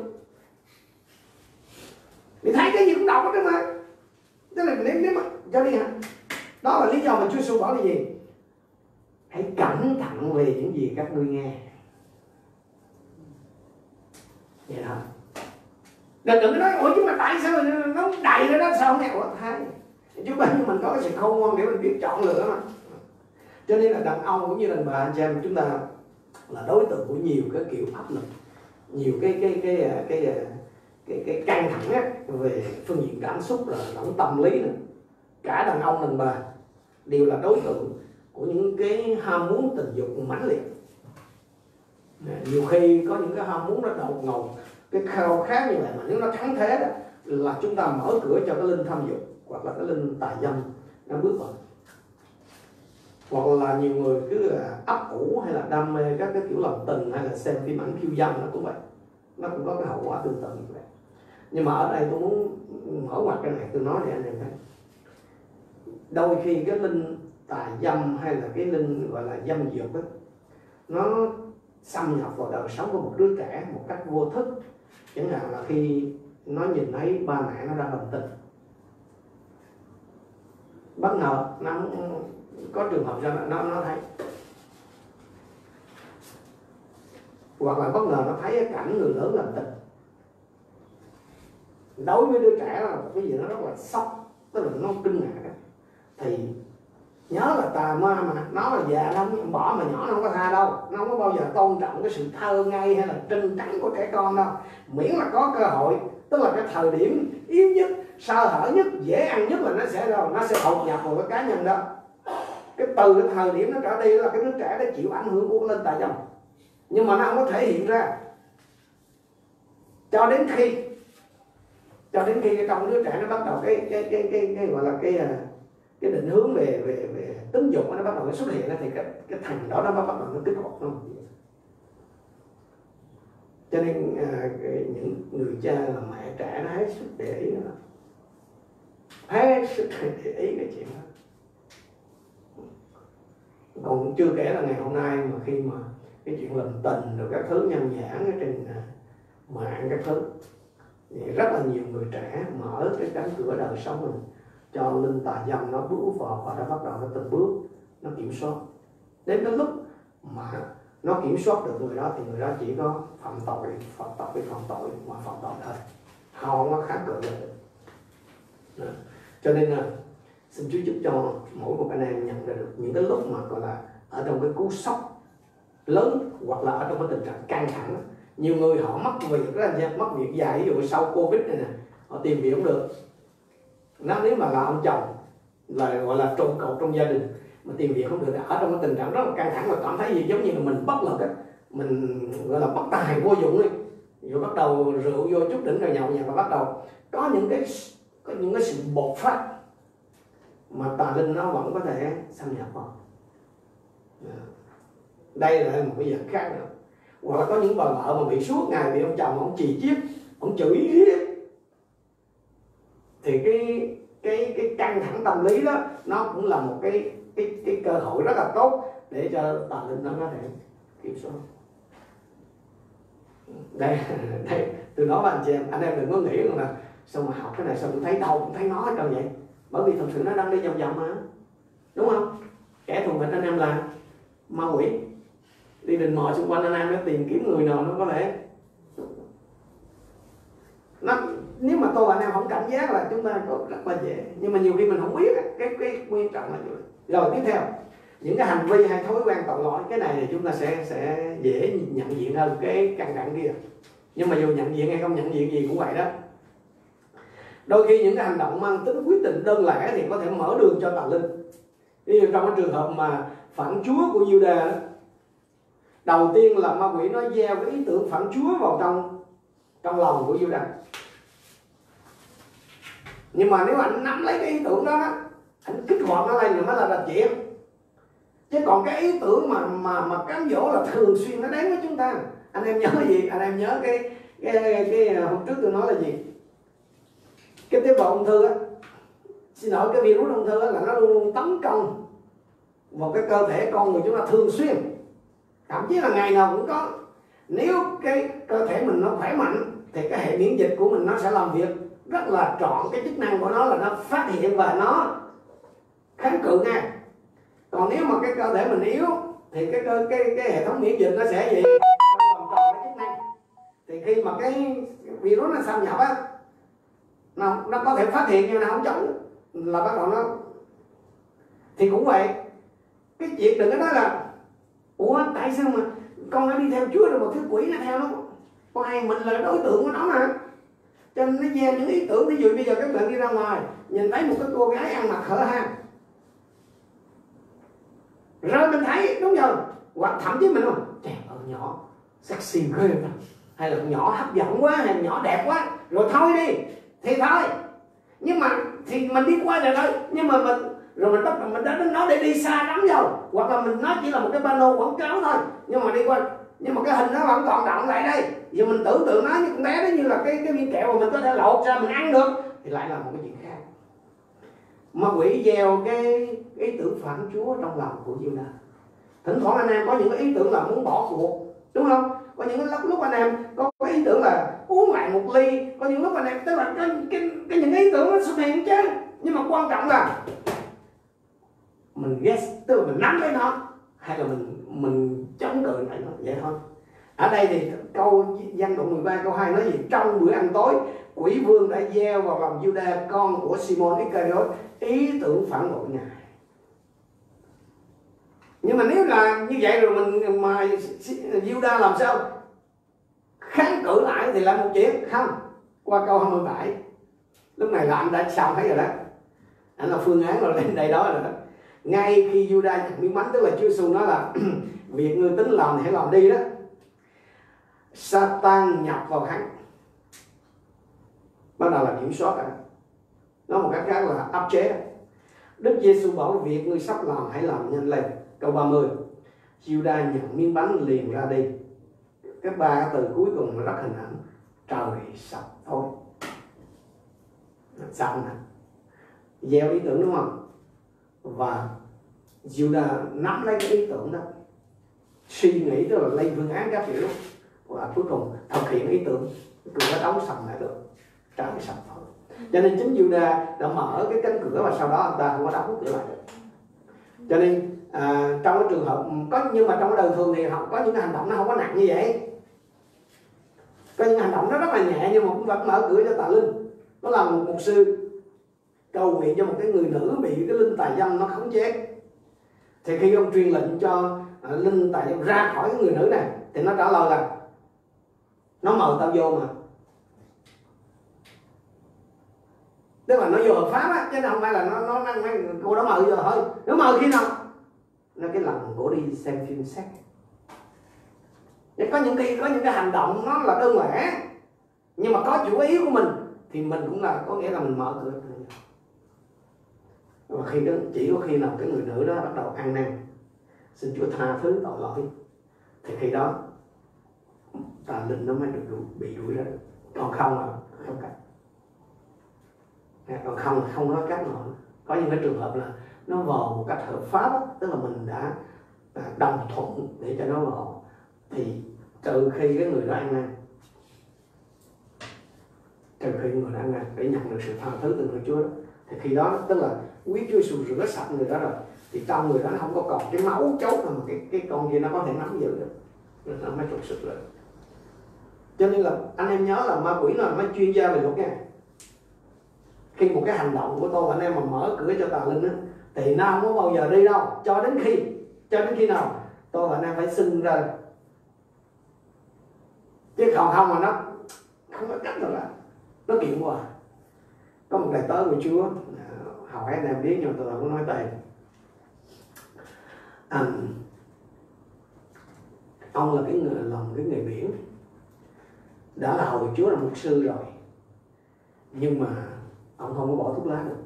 Thì thấy cái gì cũng đọc hết đó mà. Tức là nếu mà cho đi hả? Đó là lý do mà Chúa Giêsu bảo là gì? Hãy cẩn thận về những gì các ngươi nghe. Vậy thôi. Đừng có nói ủa chứ mà tại sao nó đầy ra đó sao không nghe? Ủa thay chúng ta mình có cái sự khôn ngoan để mình biết chọn lựa mà. Cho nên là đàn ông cũng như đàn bà anh chị em chúng ta là đối tượng của nhiều cái kiểu áp lực, nhiều cái căng thẳng á, về phương diện cảm xúc rồi lẫn tâm lý nữa. Cả đàn ông đàn bà đều là đối tượng của những cái ham muốn tình dục mãnh liệt. Nhiều khi có những cái ham muốn nó đột ngột, cái khao khát như vậy mà nếu nó thắng thế đó là chúng ta mở cửa cho cái linh tham dục hoặc là cái linh tà dâm nó bước vào. Hoặc là nhiều người cứ ấp ủ hay là đam mê các cái kiểu làm tình hay là xem phim ảnh khiêu dâm, nó cũng vậy, nó cũng có cái hậu quả tương tự như vậy. Nhưng mà ở đây tôi muốn mở ngoặt cái này, tôi nói để anh em thấy đôi khi cái linh tà dâm hay là cái linh gọi là dâm dục đó, nó xâm nhập vào đời sống của một đứa trẻ một cách vô thức. Chẳng hạn là khi nó nhìn thấy ba mẹ nó đang đồng tình, bất ngờ nó có trường hợp ra nó thấy, hoặc là bất ngờ nó thấy cái cảnh người lớn làm tình. Đối với đứa trẻ là một cái gì nó rất là sốc, tức là nó kinh ngạc. Thì nhớ là tà ma mà nó là già nó không bỏ, mà nhỏ nó không có tha đâu, nó không có bao giờ tôn trọng cái sự thơ ngây hay là trinh trắng của trẻ con đâu. Miễn là có cơ hội, tức là cái thời điểm yếu nhất, sơ hở nhất, dễ ăn nhất là nó sẽ hậu nhập vào cái cá nhân đó. Cái từ cái thời điểm nó trở đi là cái đứa trẻ nó chịu ảnh hưởng của lên tà dâm, nhưng mà nó không có thể hiện ra cho đến khi trong đứa trẻ nó bắt đầu cái gọi là cái định hướng về tính dục nó bắt đầu nó xuất hiện, thì cái thành đó nó bắt đầu nó kích hoạt nó. Cho nên những người cha là mẹ trẻ nó hết sức để ý nó, hết sức để ý cái chuyện đó. Còn chưa kể là ngày hôm nay mà khi mà cái chuyện làm tình rồi các thứ nhân nhãn ở trên mạng các thứ, thì rất là nhiều người trẻ mở cái cánh cửa đời sống mình cho linh tà dâm nó bước vào, và nó bắt đầu nó từng bước nó kiểm soát. Đến cái lúc mà nó kiểm soát được người đó thì người đó chỉ có phạm tội mà phạm tội thôi, không có kháng cự được. Đó. Cho nên là xin Chúa giúp cho mỗi một anh em nhận ra được những cái lúc mà gọi là ở trong cái cú sốc lớn, hoặc là ở trong cái tình trạng căng thẳng. Nhiều người họ mất việc đó, mất việc dài, ví dụ sau Covid này nè, họ tìm việc không được. Nếu mà là ông chồng là gọi là trụ cột trong gia đình mà tìm việc không được, ở trong cái tình trạng rất là căng thẳng và cảm thấy gì giống như là mình bất lực á, mình gọi là bất tài vô dụng ấy. Rồi bắt đầu rượu vô chút đỉnh rồi nhậu nhẹt, và bắt đầu có những cái sự bộc phát mà tà linh nó vẫn có thể xâm nhập vào. Đây là một cái dạng khác nữa. Hoặc là có những bà vợ mà bị suốt ngày bị ông chồng ông chì chiết, ông chửi riết, thì cái căng thẳng tâm lý đó nó cũng là một cái cơ hội rất là tốt để cho tà linh nó có thể kiểm soát. Đây từ đó anh chị anh em đừng có nghĩ là sao mà học cái này sao cũng thấy đâu cũng thấy nó hết trơn vậy, bởi vì thật sự nó đang đi vòng vòng mà, đúng không? Kẻ thù nghịch anh em là ma quỷ đi đình mò xung quanh anh em để tìm kiếm người nào nó có thể nó, nếu mà tôi anh em không cảnh giác là chúng ta có rất là dễ, nhưng mà nhiều khi mình không biết cái quan trọng là như vậy. Rồi tiếp theo những cái hành vi hay thói quen tội lỗi, cái này thì chúng ta sẽ dễ nhận diện hơn cái căn đẳng kia. Nhưng mà dù nhận diện hay không nhận diện gì cũng vậy đó. Đôi khi những cái hành động mang tính quyết định đơn lẻ thì có thể mở đường cho tà linh. Ví dụ trong cái trường hợp mà phản Chúa của Giu-đa đó, đầu tiên là ma quỷ nó gieo cái ý tưởng phản Chúa vào trong lòng của Giu-đa. Nhưng mà nếu anh nắm lấy cái ý tưởng đó, anh kích hoạt nó lên thì mới là chuyện. Chứ còn cái ý tưởng mà cám dỗ là thường xuyên nó đến với chúng ta. Anh em nhớ gì? Anh em nhớ cái hôm trước tôi nói là gì? Cái tế bào ung thư á, xin lỗi, cái virus ung thư á là nó luôn luôn tấn công vào cái cơ thể con người chúng ta thường xuyên, thậm chí là ngày nào cũng có. Nếu cái cơ thể mình nó khỏe mạnh thì cái hệ miễn dịch của mình nó sẽ làm việc rất là trọn, cái chức năng của nó là nó phát hiện và nó kháng cự ngay. Còn nếu mà cái cơ thể mình yếu thì cái hệ thống miễn dịch nó sẽ gì? Nó làm tròn cái chức năng. Thì khi mà cái virus nó xâm nhập á, nó có thể phát hiện nhưng nó không chống, là bắt đầu nó. Thì cũng vậy, cái chuyện đừng có nói là ủa tại sao mà con đã đi theo Chúa rồi mà thứ quỷ nó theo nó, con mình là đối tượng của nó mà. Cho nên nó gieo những ý tưởng. Ví dụ bây giờ các bạn đi ra ngoài nhìn thấy một cái cô gái ăn mặc hở hang, rồi mình thấy đúng rồi, hoặc thậm chí mình không trẻ nhỏ sexy ghê, hay là nhỏ hấp dẫn quá, hay là nhỏ đẹp quá, rồi thôi đi thì thôi. Nhưng mà thì mình đi qua rồi thôi, nhưng mà mình bắt đầu mình đến nó để đi xa lắm rồi, hoặc là nó chỉ là một cái pano quảng cáo thôi, nhưng mà đi qua, nhưng mà cái hình nó vẫn còn động lại đây. Giờ mình tưởng tượng nó như con bé đó, như là cái viên kẹo mà mình có thể lột ra mình ăn được, thì lại là một cái chuyện khác. Ma quỷ gieo cái ý tưởng phản Chúa trong lòng của Giu-đa. Thỉnh thoảng anh em có những cái ý tưởng là muốn bỏ cuộc, đúng không? Có những lúc anh em có cái ý tưởng là uống lại một ly, có những lúc anh em tức là những ý tưởng nó xuất hiện chứ. Nhưng mà quan trọng là mình guess, tức là mình nắm lấy nó, hay là mình chống cự lại nó, vậy thôi. Ở đây thì câu Giăng đoạn 13 câu 2 nói gì? Trong bữa ăn tối, quỷ vương đã gieo vào lòng Giu-đa con của Simon Iscariot ý tưởng phản bội Ngài. Nhưng mà nếu là như vậy rồi mình mà Giu-đa làm sao kháng cự lại thì là một chuyện không. Qua câu 27, lúc này là anh đã xong thấy rồi đó, anh là phương án rồi lên đây đó rồi đó. Ngay khi Giu-đa nhận miếng bánh, tức là Chúa Giêsu nói là việc ngươi tính làm thì hãy làm đi đó, Satan nhập vào hắn, bắt đầu là kiểm soát rồi. Nói một cách khác là áp chế. Đức Giêsu bảo việc ngươi sắp làm hãy làm nhanh lên. Câu 30, Giu-đa nhận miếng bánh liền ra đi. Cái ba từ cuối cùng là rất hình ảnh, trời sập thôi. Sập nè, gieo ý tưởng đúng không? Và Giu-đa nắm lấy cái ý tưởng đó, suy nghĩ tức là lên phương án các kiểu, và cuối cùng thực hiện ý tưởng, cửa đóng sầm lại được, trời sập thôi. Cho nên chính Giu-đa đã mở cái cánh cửa và sau đó anh ta không có đóng cửa lại được. Cho nên trong cái trường hợp nhưng mà trong cái đời thường thì có những cái hành động nó không có nặng như vậy. Có những hành động nó rất là nhẹ nhưng mà cũng vẫn mở cửa cho tà linh. Nó là một mục sư cầu nguyện cho một cái người nữ bị cái linh tà dâm nó khống chế. Thì khi ông truyền lệnh cho linh tà dâm ra khỏi cái người nữ này thì nó trả lời là nó mời tao vô mà. Tức là nó vô hợp pháp á, chứ không phải là nó cô đó mời vô thôi. Nó mời khi nào? Nó cái lần cổ đi xem phim sex. Có những cái hành động nó là đơn lẻ nhưng mà có chủ ý của mình thì mình cũng là có nghĩa là mình mở cửa. Và chỉ có khi nào cái người nữ đó bắt đầu ăn năn xin Chúa tha thứ tội lỗi thì khi đó tà linh nó mới được bị đuổi ra. Còn không là không cách. Còn không có cách nào. Có những cái trường hợp là nó vào một cách hợp pháp đó, tức là mình đã đồng thuận để cho nó vào, thì trừ khi cái người đó ăn năn, để nhận được sự tha thứ từ người Chúa đó, thì khi đó tức là quý Chúa Giêsu rửa sạch người đó rồi, thì trong người đó nó không có còn cái máu chốt mà cái con kia nó có thể nắm giữ được, nó mới trục xuất lại. Cho nên là anh em nhớ là ma quỷ là mấy chuyên gia về luật nha. Khi một cái hành động của tôi và anh em mà mở cửa cho tà linh á, thì nó không có bao giờ đi đâu cho đến khi nào tôi và anh em phải xưng ra, chứ không mà nó không có cách nào là nó kiện qua. Có một đầy tớ của Chúa, hầu hết anh em biết nhưng mà tôi không có nói tên. Ông là cái người biển, đã là hầu Chúa, là mục sư rồi, nhưng mà ông không có bỏ thuốc lá được.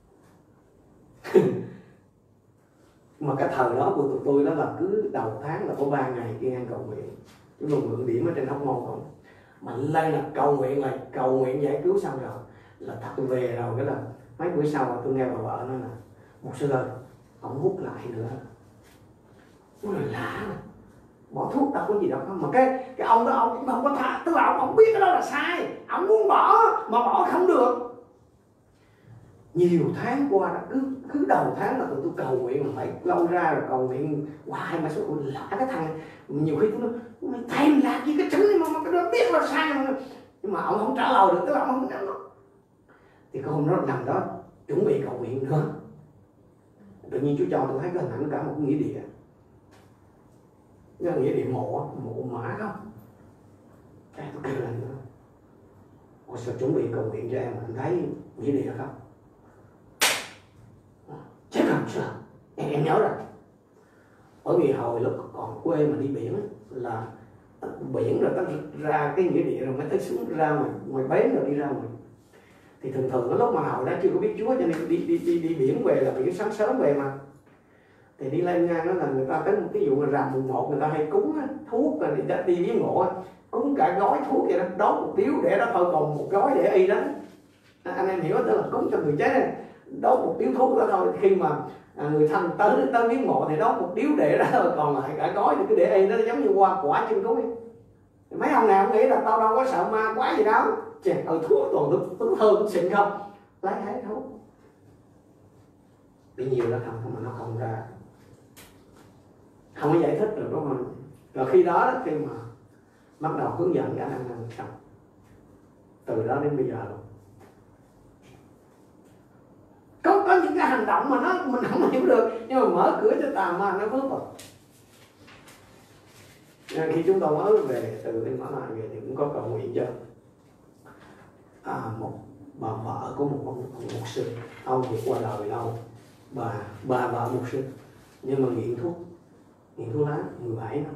Mà cái thời đó của tụi tôi đó là cứ đầu tháng là có 3 ngày đi ăn cầu nguyện, chúng tôi mượn điểm ở trên Hóc Môn không, mà lên là cầu nguyện giải cứu xong rồi là thật về rồi, cái là mấy bữa sau tôi nghe bà vợ nói là mục sư ơi, ông hút lại nữa. Nó là lạ, bỏ thuốc đâu có gì đâu. Mà cái ông đó ông cũng không có tha, tức là ông biết cái đó là sai, ông muốn bỏ mà bỏ không được. Nhiều tháng qua đó, cứ đầu tháng là tụi tôi cầu nguyện, mà phải lâu ra rồi cầu nguyện hoài mà số lạ cái thằng nhiều khi tôi nói mày thèm làm gì cái thứ này mà cái đó biết là sai mà. Nhưng mà ông không trả lời được, tức là ông không dám nói. Thì cái hôm đó nằm đó chuẩn bị cầu nguyện nữa, tự nhiên Chúa cho tôi thấy cái hình ảnh cả một nghĩa địa, cái nghĩa địa mộ mã không. Cái tôi kêu lên nữa, ôi sao chuẩn bị cầu nguyện cho em mà anh thấy nghĩa địa không? Chết rồi sao? Em nhớ rồi. Bởi vì hồi lúc còn quê mà đi biển là biển rồi ta ra cái nghĩa địa rồi mới tới xuống ra ngoài bến rồi đi ra ngoài. Thì thường lúc mà hồi đó chưa có biết Chúa cho nên đi biển về là biển sáng sớm về mà. Thì đi lên ngang đó là người ta tới một cái vụ là rằm mùng 1 người ta hay cúng thuốc là đi viếng mộ, cúng cả gói thuốc vậy đó, đốt một điếu để đó thôi, còn một gói để y đó. Anh em hiểu, tức là cúng cho người chết này, đốt một điếu thuốc đó thôi. Khi mà người thân tới viếng mộ thì đốt một điếu để đó thôi, còn lại cả gói thì cứ để y, nó giống như hoa quả chân cúi. Mấy ông nào cũng nghĩ là tao đâu có sợ ma quá gì đâu, chè thuốc toàn thuốc thơm xịn không, lấy thuốc bị nhiều đó không mà nó không ra, không có giải thích được đúng không? Rồi khi đó khi mà bắt đầu hướng dẫn cả năng năng xong, từ đó đến bây giờ luôn. Có những cái hành động mà mình không hiểu được, nhưng mà mở cửa cho tà ma nó bước vào. Khi chúng tôi mới về từ bên Mã Lai về thì cũng có cầu nguyện cho một bà vợ của một mục sư. Ông thì qua đời lâu, bà vợ mục sư nhưng mà nghiện thuốc lá 17 năm.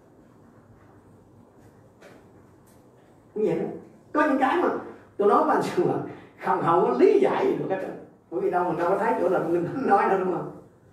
Như vậy đó. Có những cái mà tôi nói với anh rằng là không có lý giải gì được hết. Bởi vì đâu mình đâu có thấy chỗ nào mình nói đâu, đúng không?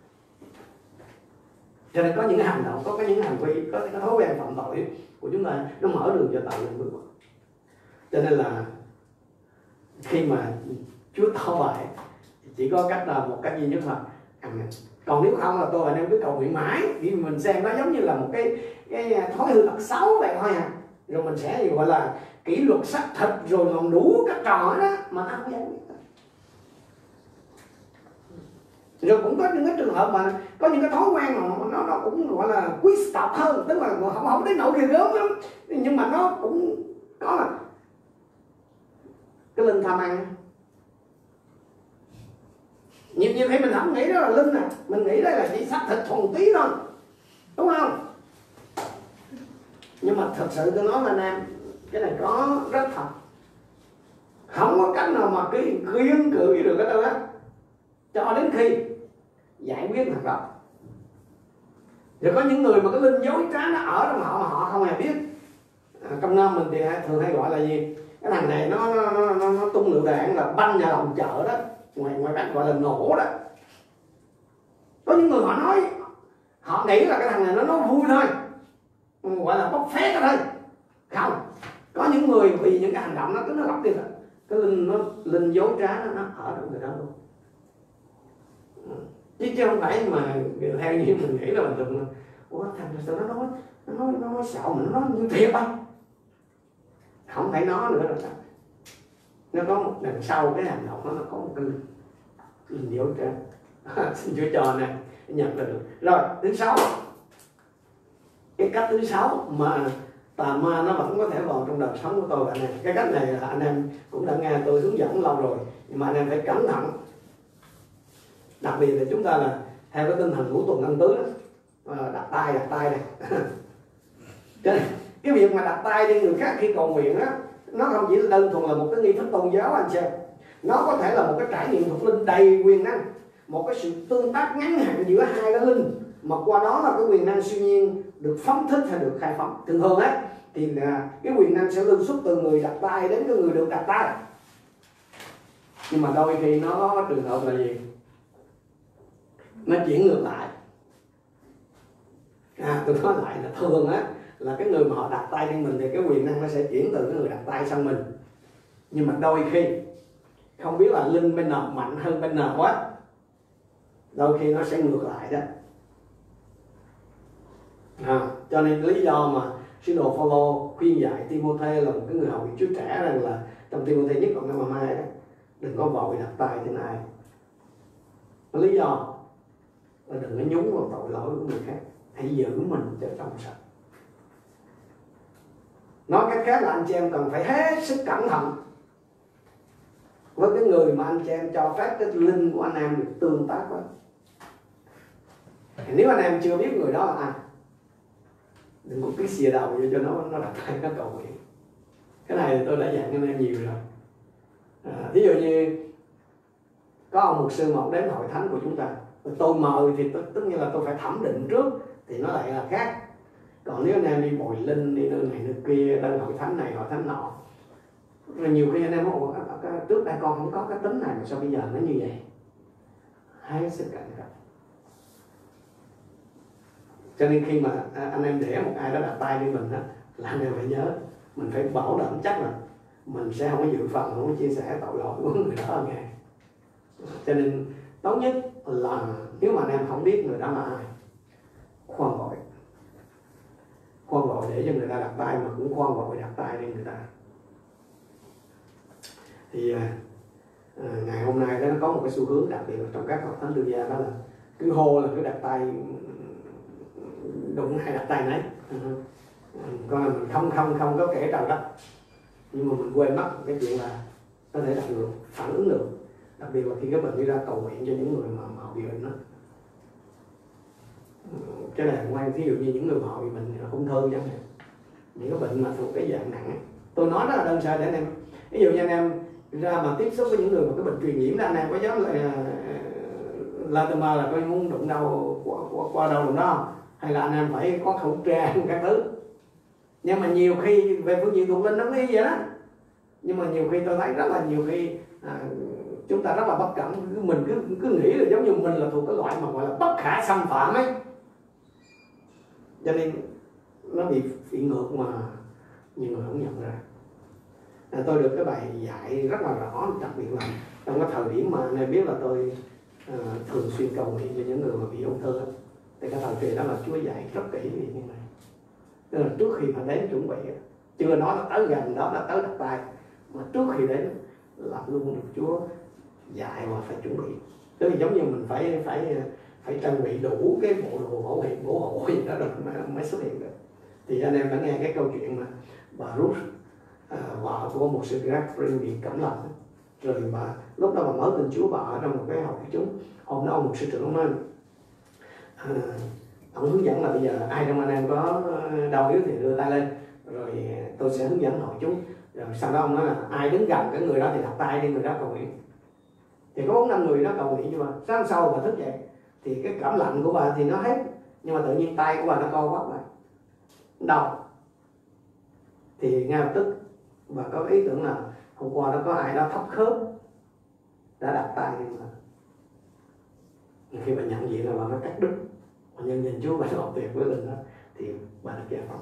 Cho nên có những cái hành động, có những hành vi, có cái thói quen phạm tội của chúng ta nó mở đường cho tà linh bước vào. Cho nên là khi mà Chúa tỏ vậy chỉ có cách là một cách duy nhất là ăn năn. Còn nếu không là tôi và em cứ cầu nguyện mãi, vì mình xem nó giống như là một cái thói hư tật xấu vậy thôi à. Rồi mình sẽ gọi là kỷ luật xác thịt rồi làm đủ các trò đó mà ta không dám. Rồi cũng có những cái trường hợp mà có những cái thói quen mà nó cũng gọi là quý tộc hơn, tức là không đến nỗi ghê gớm lắm, nhưng mà nó cũng có là cái linh tham ăn. Nhiều khi mình không nghĩ đó là linh nè, mình nghĩ đây là chỉ xác thịt thuần túy thôi, đúng không? Nhưng mà thật sự tôi nói là nam, cái này có rất thật, không có cách nào mà cái khiên cự được cái đâu á, cho đến khi giải quyết thành công. Rồi có những người mà cái linh dối trá nó ở trong họ mà họ không hề biết. Trong Nam mình thì thường hay gọi là gì, cái thằng này nó tung lựu đạn là banh vào lòng chợ đó, ngoài Bắc gọi là nổ đó. Có những người họ nói, họ nghĩ là cái thằng này nó nói vui thôi, gọi là bóc phét thôi. Không, có những người vì những cái hành động nó gặp đi là cái linh dối trá nó ở trong người đó luôn. Chứ không phải mà theo như mình nghĩ là bình thường. Ủa thằng sao nó nói xạo mà nó nói như thiệt không? Không phải nó nữa đâu. Nó có một đằng sau cái hành động nó có một cái linh dối trá. Xin Chúa cho nè, nhận là được. Rồi thứ 6, cái cách thứ 6 mà tà ma nó vẫn có thể vào trong đời sống của tôi và anh em. Cái cách này là anh em cũng đã nghe tôi hướng dẫn lâu rồi, nhưng mà anh em phải cẩn thận. Đặc biệt là chúng ta là theo cái tinh thần ngũ tuần âm tứ đó, đặt tay này. Cho nên cái việc mà đặt tay lên người khác khi cầu nguyện á, nó không chỉ là đơn thuần là một cái nghi thức tôn giáo anh xem, nó có thể là một cái trải nghiệm thuộc linh đầy quyền năng, một cái sự tương tác ngắn hạn giữa hai cái linh, mà qua đó là cái quyền năng siêu nhiên được phóng thích hay được khai phóng. Thường á thì là cái quyền năng sẽ lưu xuất từ người đặt tay đến cái người được đặt tay. Nhưng mà đôi khi nó có trường hợp là gì, nó chuyển ngược lại. Tôi nói lại là thường á là cái người mà họ đặt tay lên mình thì cái quyền năng nó sẽ chuyển từ cái người đặt tay sang mình. Nhưng mà đôi khi không biết là linh bên nào mạnh hơn bên nào quá, đôi khi nó sẽ ngược lại đó. Cho nên lý do mà sứ đồ Phaolô khuyên dạy Timôthê là một cái người hầu Chúa trẻ rằng là trong Timôthê nhất đoạn 5:2 đó, đừng có vội đặt tay trên ai. Lý do là đừng có nhúng vào tội lỗi của người khác, hãy giữ mình cho trong sạch. Nói cách khác là anh chị em cần phải hết sức cẩn thận với cái người mà anh chị em cho phép cái linh của anh em được tương tác với. Nếu anh em chưa biết người đó là ai, đừng có cứ xìa đầu vô cho nó đặt tay nó cầu nguyện. Cái này thì tôi đã dặn anh em nhiều rồi. Ví dụ như có ông mục sư mọc đến hội thánh của chúng ta, tôi mời thì tất nhiên là tôi phải thẩm định trước thì nó lại là khác. Còn nếu anh em đi bồi linh, đi nơi này nơi kia, đến hội thánh này hội thánh nọ, rồi nhiều khi anh em nói trước đây con không có cái tính này mà sao bây giờ nó như vậy. Hãy sức cẩn thận. Cho nên khi mà anh em để một ai đó đặt tay lên mình đó, là anh em phải nhớ mình phải bảo đảm chắc là mình sẽ không có dự phần, không có chia sẻ tội lỗi của người đó nghe. Cho nên tốt nhất là nếu mà anh em không biết người đó là ai, khoan vội để cho người ta đặt tay, mà cũng khoan vội đặt tay lên người ta. Thì ngày hôm nay đó nó có một cái xu hướng đặc biệt trong các hội thánh tư gia, đó là cứ hô là cứ đặt tay, đụng hay đặt tay nấy. Còn là mình không có kể trời đất, nhưng mà mình quên mất cái chuyện là có thể đặt ngược, phản ứng được. Đặc biệt là khi các bạn đi ra cầu nguyện cho những người mà họ bị bệnh đó. Cái này quan, ví dụ như những người mà họ bị bệnh ung thư chẳng hạn, những cái bệnh mà thuộc cái dạng nặng ấy. Tôi nói rất là đơn sơ để anh em, ví dụ như anh em ra mà tiếp xúc với những người mà cái bệnh truyền nhiễm đó, anh em có dám là tơ mơ là có muốn đụng đâu qua đâu đụng đó không? Hay là anh em phải có khẩu trang các thứ. Nhưng mà nhiều khi về phương diện thuộc linh nó như vậy đó, nhưng mà nhiều khi tôi thấy rất là nhiều khi chúng ta rất là bất cẩn, mình cứ nghĩ là giống như mình là thuộc cái loại mà gọi là bất khả xâm phạm ấy, cho nên nó bị ngược mà nhiều người không nhận ra. Tôi được cái bài dạy rất là rõ, đặc biệt là trong cái thời điểm mà anh em biết là tôi thường xuyên cầu nguyện cho những người mà bị ung thư, thì cái thời kỳ đó là Chúa dạy rất kỹ về như này. Tức là trước khi mà đến chuẩn bị, chưa nói là tới gần đó là tới đặt tay, mà trước khi đến là luôn được Chúa dạy mà phải chuẩn bị. Tức là giống như mình phải trang bị đủ cái bộ đồ bảo hộ gì đó rồi mới xuất hiện được. Thì anh em đã nghe cái câu chuyện mà bà Ruth, vợ của một sư Greg bị cảm lạnh, rồi bà lúc đó bà mới tin Chúa, bà ở trong một cái học chúng, ông nói, một sư trưởng ông nói, ông hướng dẫn là bây giờ ai trong anh em có đau yếu thì đưa tay lên, rồi tôi sẽ hướng dẫn hội chúng. Rồi sau đó ông nói là ai đứng gần cái người đó thì đặt tay đi, người đó cầu nguyện. Thì có 4-5 người đó cầu nguyện, nhưng mà sáng sau bà thức dậy thì cái cảm lạnh của bà thì nó hết, nhưng mà tự nhiên tay của bà nó co quắp lại đau. Thì ngay lập tức bà có ý tưởng là hôm qua nó có ai đó thấp khớp đã đặt tay, nhưng mà khi bà nhận diện là bà nó cắt đứt, bà nhân nhìn Chúa, bà nói tuyệt với linh đó, thì bà được giải phóng.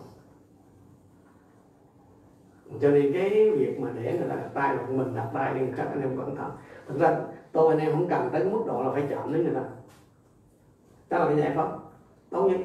Cho nên cái việc mà để người ta đặt tay hoặc mình đặt tay đi, các anh em cẩn thận. Thực ra tôi anh em không cần tới cái mức độ là phải chạm đến người ta, đó là cái giải pháp tốt nhất.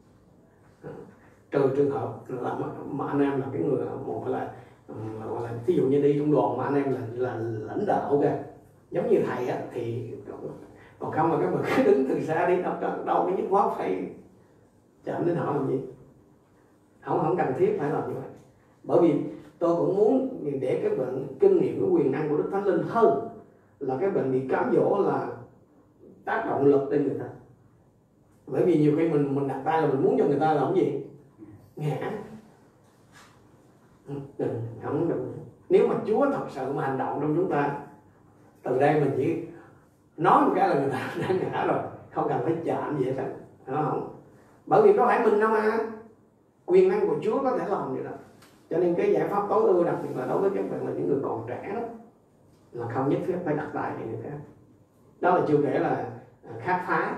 Trừ trường hợp là mà anh em là cái người một là gọi là ví dụ như đi trong đoàn mà anh em là lãnh đạo kìa, giống như thầy á, thì còn không là các bạn cứ đứng từ xa đi, đâu cái nhất khoát phải chạm đến họ làm gì, không cần thiết phải làm như vậy. Bởi vì tôi cũng muốn để các bạn kinh nghiệm cái quyền năng của Đức Thánh Linh hơn là các bạn bị cám dỗ là tác động lực lên người ta. Bởi vì nhiều khi mình đặt tay là mình muốn cho người ta làm gì, ngã. Không được. Nếu mà Chúa thật sự mà hành động trong chúng ta, từ đây mình chỉ nói một cái là người ta đã ngã rồi, không cần phải chạm gì hết, đúng không? Bởi vì có phải mình đâu mà quyền năng của Chúa có thể làm được đó. Cho nên cái giải pháp tối ưu, đặc biệt là đối với các bạn là những người còn trẻ đó, là không nhất thiết phải đặt tay cho người khác. Đó là chưa kể là khám phá,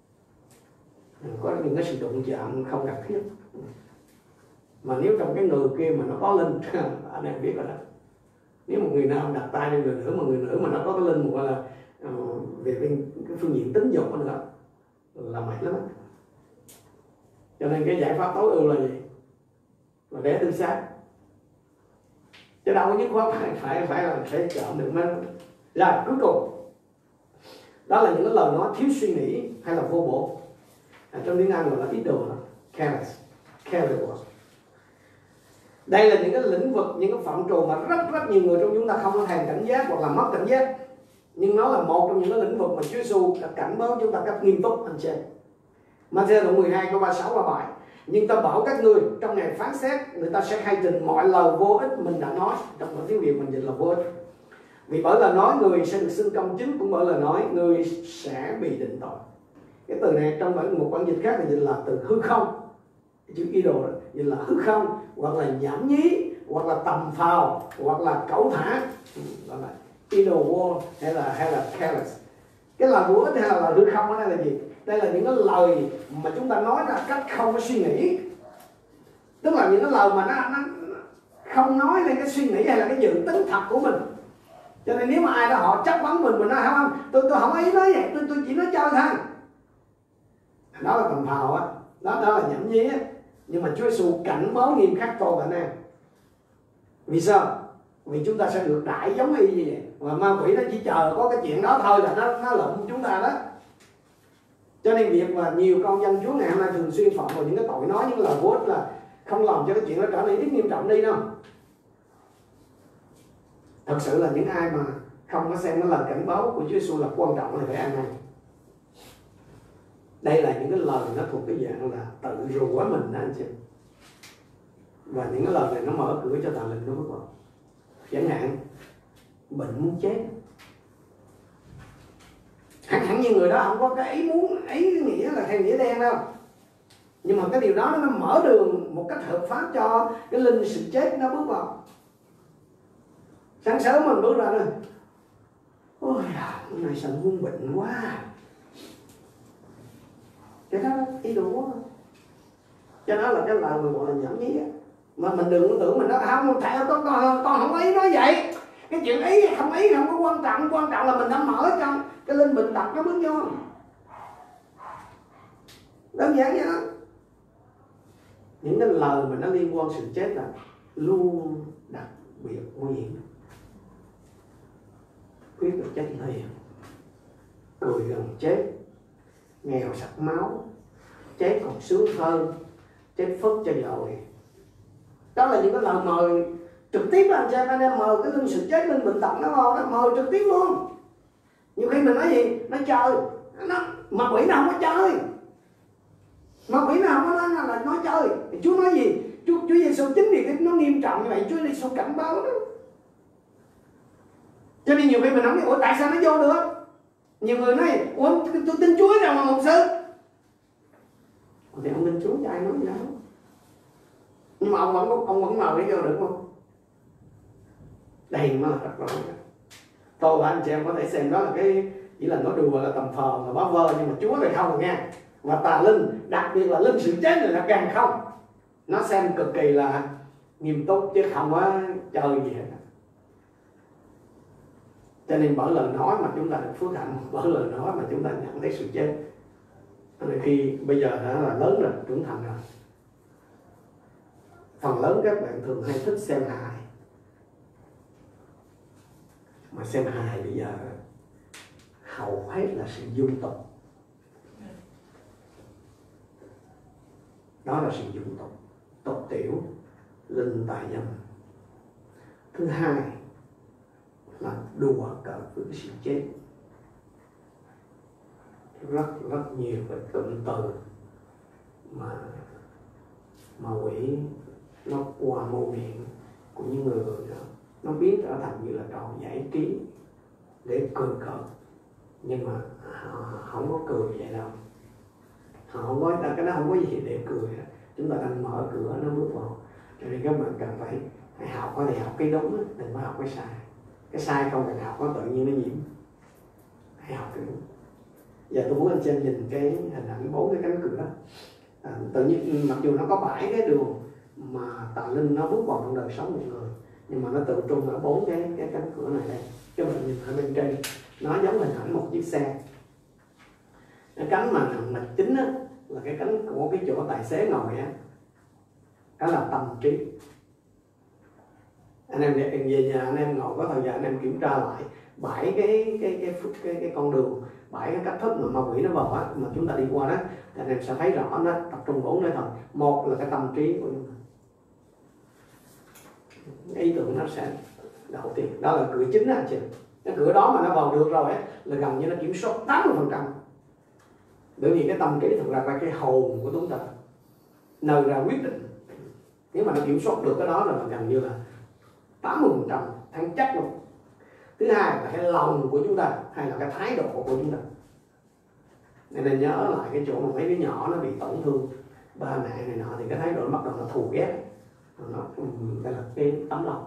có những cái sự đụng chạm không cần thiết. Mà nếu trong cái người kia mà nó có linh, anh em biết rồi đó, nếu một người nam đặt tay lên người nữ, mà người nữ mà nó có cái linh gọi là về cái phương diện tính dục nữa là mệt lắm. Cho nên cái giải pháp tối ưu là gì? Là để tư xác, chứ đâu có nhất khoát phải chọn được nó. Rồi cuối cùng đó là những cái lời nói thiếu suy nghĩ hay là vô bổ, trong tiếng Anh gọi là idle, careless. Đây là những cái lĩnh vực, những cái phạm trù mà rất nhiều người trong chúng ta không có thèm cảnh giác hoặc là mất cảnh giác, nhưng nó là một trong những cái lĩnh vực mà Chúa Giêsu đã cảnh báo chúng ta cách nghiêm túc anh chị. Ma-thi-ơ đoạn 12 câu 36-37: nhưng ta bảo các ngươi trong ngày phán xét, người ta sẽ khai trình mọi lời vô ích mình đã nói. Trong bản tiếng Việt mình dịch là vô ích. Vì bởi lời nói người sẽ được xưng công chính, cũng bởi lời nói người sẽ bị định tội. Cái từ này trong một bản dịch khác là dịch là từ hư không, chữ idol dịch là hư không, hoặc là nhảm nhí, hoặc là tầm phào, hoặc là cẩu thả, đó là idol wall hay là careless. Cái lời vô ích hay là lời hư không ở đây là gì? Đây là những cái lời mà chúng ta nói ra cách không có suy nghĩ, tức là những cái lời mà nó không nói lên cái suy nghĩ hay là cái dự tính thật của mình. Cho nên nếu mà ai đó họ chất vấn mình nói không, tôi không ý nói vậy, tôi chỉ nói chơi thôi, đó là tầm phào á, đó là nhảm nhí á. Nhưng mà Chúa Giêsu cảnh báo nghiêm khắc tôi và anh em. Vì sao? Vì chúng ta sẽ được đại giống y như vậy, và ma quỷ nó chỉ chờ có cái chuyện đó thôi là nó lụm chúng ta đó. Cho nên việc mà nhiều con dân Chúa ngày hôm nay thường xuyên phạm vào những cái tội nói những lời vô ích là không làm cho cái chuyện đó trở nên ít nghiêm trọng đi đâu. Thật sự là những ai mà không có xem cái lời cảnh báo của Chúa Giêsu là quan trọng thì phải ăn năn. Đây là những cái lời nó thuộc cái dạng là tự rủa mình đó anh chị. Và những cái lời này nó mở cửa cho tà linh nó bước vào. Chẳng hạn bệnh muốn chết, hẳn như người đó không có cái ý muốn, ý nghĩa là theo nghĩa đen đâu, nhưng mà cái điều đó nó mở đường một cách hợp pháp cho cái linh sự chết nó bước vào. Sáng sớm mình bước ra rồi, ôi hôm nay sao muốn bệnh quá, cái đó ý đồ quá. Cho đó là cái lời mà gọi là nhảm nhí á. Mà mình đừng có tưởng mình nói không, thầy con không ý nói vậy. Cái chuyện ý không có quan trọng, quan trọng là mình đã mở cho cái linh bệnh tật nó bước vô. Đơn giản vậy đó. Những cái lời mà nó liên quan sự chết là luôn đặc biệt nguy hiểm, quyết được chết liền. cười gần chết, nghèo sặc máu, chết còn sướng hơn, chết phất cho rồi. Đó là những cái lời mời trực tiếp anh chị em mời cái linh sự chết, linh bệnh tật nó vào, nó mời trực tiếp luôn. Nhiều khi mình nói gì, nó chơi, ma quỷ nào không có chơi, ma quỷ nào không có nói là nói chơi. Chúa nói gì? Chúa Giêsu chính vì cái nó nghiêm trọng như vậy, Chúa Giêsu cảnh báo đó. Cho nên nhiều khi mình nói, ủa tại sao nó vô được? Nhiều người nói, ủa tôi tin Chúa rồi mà mục sư. Thì ông tin Chúa cho ai nói gì đâu. Nhưng mà ông vẫn mời để vô được không? Đây mới là thật rõ. Tôi và anh chị em có thể xem đó là cái chỉ là nói đùa, là tầm phờ, là bá vơ, nhưng mà Chúa thì không nha. Và tà linh, đặc biệt là linh sự chết này là càng không. Nó xem cực kỳ là nghiêm túc chứ không có chơi gì hết. Cho nên bởi lời nói mà chúng ta được phước hạnh, bởi lời nói mà chúng ta nhận thấy sự chết. Khi bây giờ đã là lớn rồi, trưởng thành rồi, phần lớn các bạn thường hay thích xem hài. Mà xem hài bây giờ hầu hết là sự dung tục. Đó là sự dung tục, tục tiểu, linh tài dâm. Thứ hai là đùa cợt với cái sự chết. Rất nhiều cái cụm từ mà quỷ nó qua mô miệng của những người đó, nó biến trở thành như là trò giải trí để cười cợt, nhưng mà họ không có cười vậy đâu. Họ không có, cái đó không có gì để cười. Chúng ta đang mở cửa nó bước vào. Cho nên các bạn cần phải học, có thể học cái đúng, đừng có học cái sai. Cái sai không cần học, nó tự nhiên nó nhiễm. Hãy học cái đúng. Giờ tôi muốn anh xem nhìn cái hình ảnh 4 cái cánh cửa. Tự nhiên mặc dù nó có 7 cái đường mà tà linh nó bước vào trong đời sống một người, nhưng mà nó tự trung ở 4 cái cánh cửa này đây. Các bạn nhìn ở bên trên, nó giống hình ảnh một chiếc xe. Cái cánh mà chính á, là cái cánh của cái chỗ tài xế ngồi á, đó là tâm trí. Anh em về nhà anh em ngồi có thời gian anh em kiểm tra lại 7 cái con đường, 7 cái cách thức mà ma quỷ nó vào á, mà chúng ta đi qua đó, thì anh em sẽ thấy rõ nó tập trung 4 nơi thôi. Một là cái tâm trí của chúng ta, cái ý tưởng nó sẽ đầu tiên, đó là cửa chính á anh chị. Cái cửa đó mà nó vào được rồi á, là gần như nó kiểm soát 80%. Bởi vì cái tâm trí thực ra là cái hồn của chúng ta, nơi ra quyết định. Nếu mà nó kiểm soát được cái đó là gần như là 80%, thắng chắc luôn. Thứ hai là cái lòng của chúng ta, hay là cái thái độ của chúng ta. Nên nhớ lại cái chỗ mà mấy đứa nhỏ nó bị tổn thương ba mẹ này nọ, thì cái thái độ nó bắt đầu nó thù ghét. Đây là cái tấm lòng.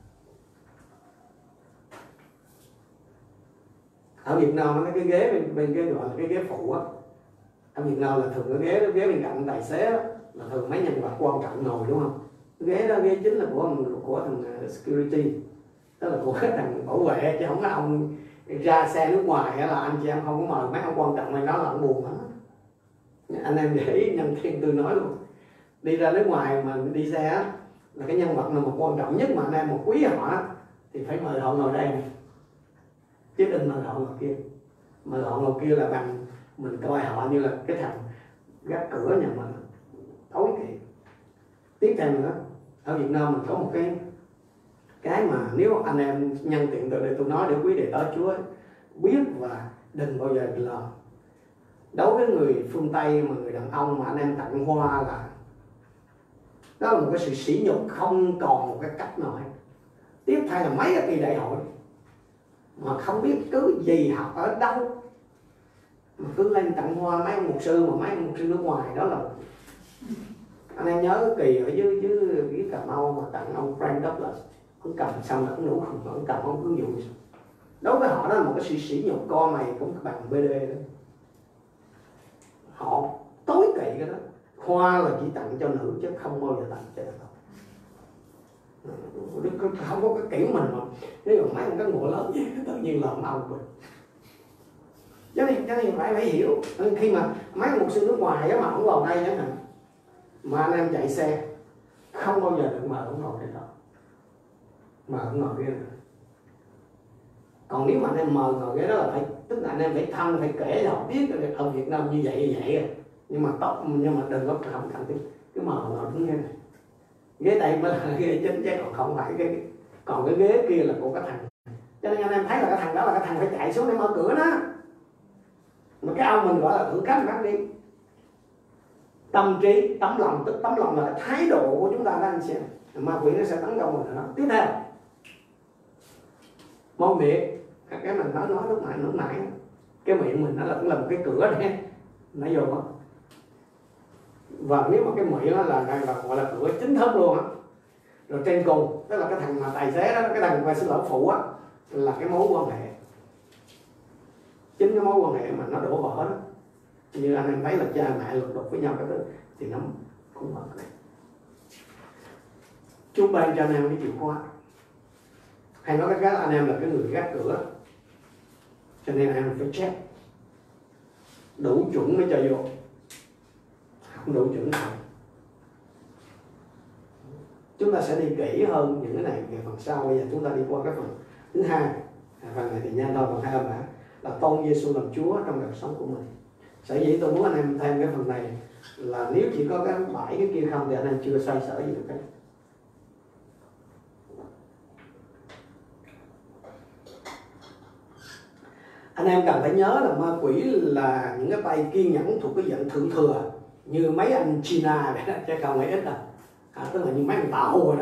Ở Việt Nam nó cái ghế bên cái gọi là cái ghế phụ á. Ở Việt Nam là thường cái ghế bên cạnh tài xế đó, là thường mấy nhân vật quan trọng ngồi, đúng không? Cái ghế đó, ghế chính là của thằng security, tức là của cái thằng bảo vệ, chứ không có ông ra xe nước ngoài là anh chị em không có mời mấy ông quan trọng này, đó là ông buồn lắm. Anh em để ý, nhân thiên tôi nói luôn, đi ra nước ngoài mà đi xe á, là cái nhân vật nào mà quan trọng nhất mà anh em một quý họ thì phải mời họ ngồi đây này, chứ đừng mời họ ngồi kia. Mời họ ngồi kia là bằng mình coi họ như là cái thằng gác cửa nhà mình, tối kỵ. Tiếp theo nữa, ở Việt Nam mình có một cái mà nếu anh em nhân tiện từ đây tôi nói để quý đệ tử Chúa biết và đừng bao giờ bị lầm. Đối với người phương Tây mà người đàn ông mà anh em tặng hoa là đó là một cái sự sỉ nhục không còn một cái cách nào hết. Tiếp theo là mấy cái kỳ đại hội mà không biết cứ gì học ở đâu mà cứ lên tặng hoa mấy ông mục sư, mà mấy ông mục sư nước ngoài đó là anh em nhớ kỳ ở dưới Cà Mau mà tặng ông Frank Douglas, ông cầm xong là ông nổ khùng, ông cầm ông cứ dùng. Đối với họ đó là một cái sự sỉ nhục, con mày cũng bằng BD đó. Họ tối kỵ cái đó. Hoa là chỉ tặng cho nữ chứ không bao giờ tặng cho đàn ông. Không có cái kiểu mình mà nếu mà mấy ông cái ngựa lớn gì tự nhiên là ông mình. Cho nên phải hiểu. Nên khi mà mấy một sư nước ngoài mà ông vào đây chẳng hạn, mà anh em chạy xe không bao giờ được mời ông ngồi đây đâu, mà ông ngồi kia. Còn nếu mà anh em mời ngồi ghế đó là phải tức là anh em phải thân, phải kể cho họ biết ở Việt Nam như vậy. Nhưng mà đừng có không cần cái mờ đứng nghe này. Ghế đây mới là ghế chính chứ còn không phải còn cái ghế kia là của cái thằng. Cho nên anh em thấy là cái thằng đó là cái thằng phải chạy xuống để mở cửa đó. Mà cái ông mình gọi là thượng khách bắt đi. Tâm trí, tấm lòng, tức tấm lòng là cái thái độ của chúng ta đó anh xem. Ma quỷ nó sẽ tấn công mình đó. Tiếp theo, môi miệng, cái mình nói lúc nãy cái miệng mình nó cũng là một cái cửa đấy, nó vô đó. Và nếu mà cái miệng đó là gọi là cửa chính thức luôn á. Rồi trên cùng, tức là cái thằng mà tài xế đó, cái thằng mà xin lỗi phụ á, là cái mối quan hệ. Chính cái mối quan hệ mà nó đổ vỡ đó. Như anh em thấy là cha mẹ lục đục với nhau cái đó thì nó cũng bật này. Chúa ban cho anh em cái chìa khóa. Hay nói cách khác anh em là cái người gác cửa. Cho nên anh em phải check đủ chuẩn mới cho vô. Không đủ chuẩn nào. Chúng ta sẽ đi kỹ hơn những cái này về phần sau. Bây giờ chúng ta đi qua cái phần thứ hai. Phần này thì nhanh thôi, phần hai là tôn Giêsu làm Chúa trong đời sống của mình. Sở dĩ tôi muốn anh em thêm cái phần này là nếu chỉ có cái 7 cái kia không thì anh em chưa xoay sở gì được hết. Anh em cần phải nhớ là ma quỷ là những cái tay kiên nhẫn thuộc cái dạng thượng thừa, như mấy anh China vậy đó, chứ không phải ít đâu. Tức là như mấy anh tàu rồi đó.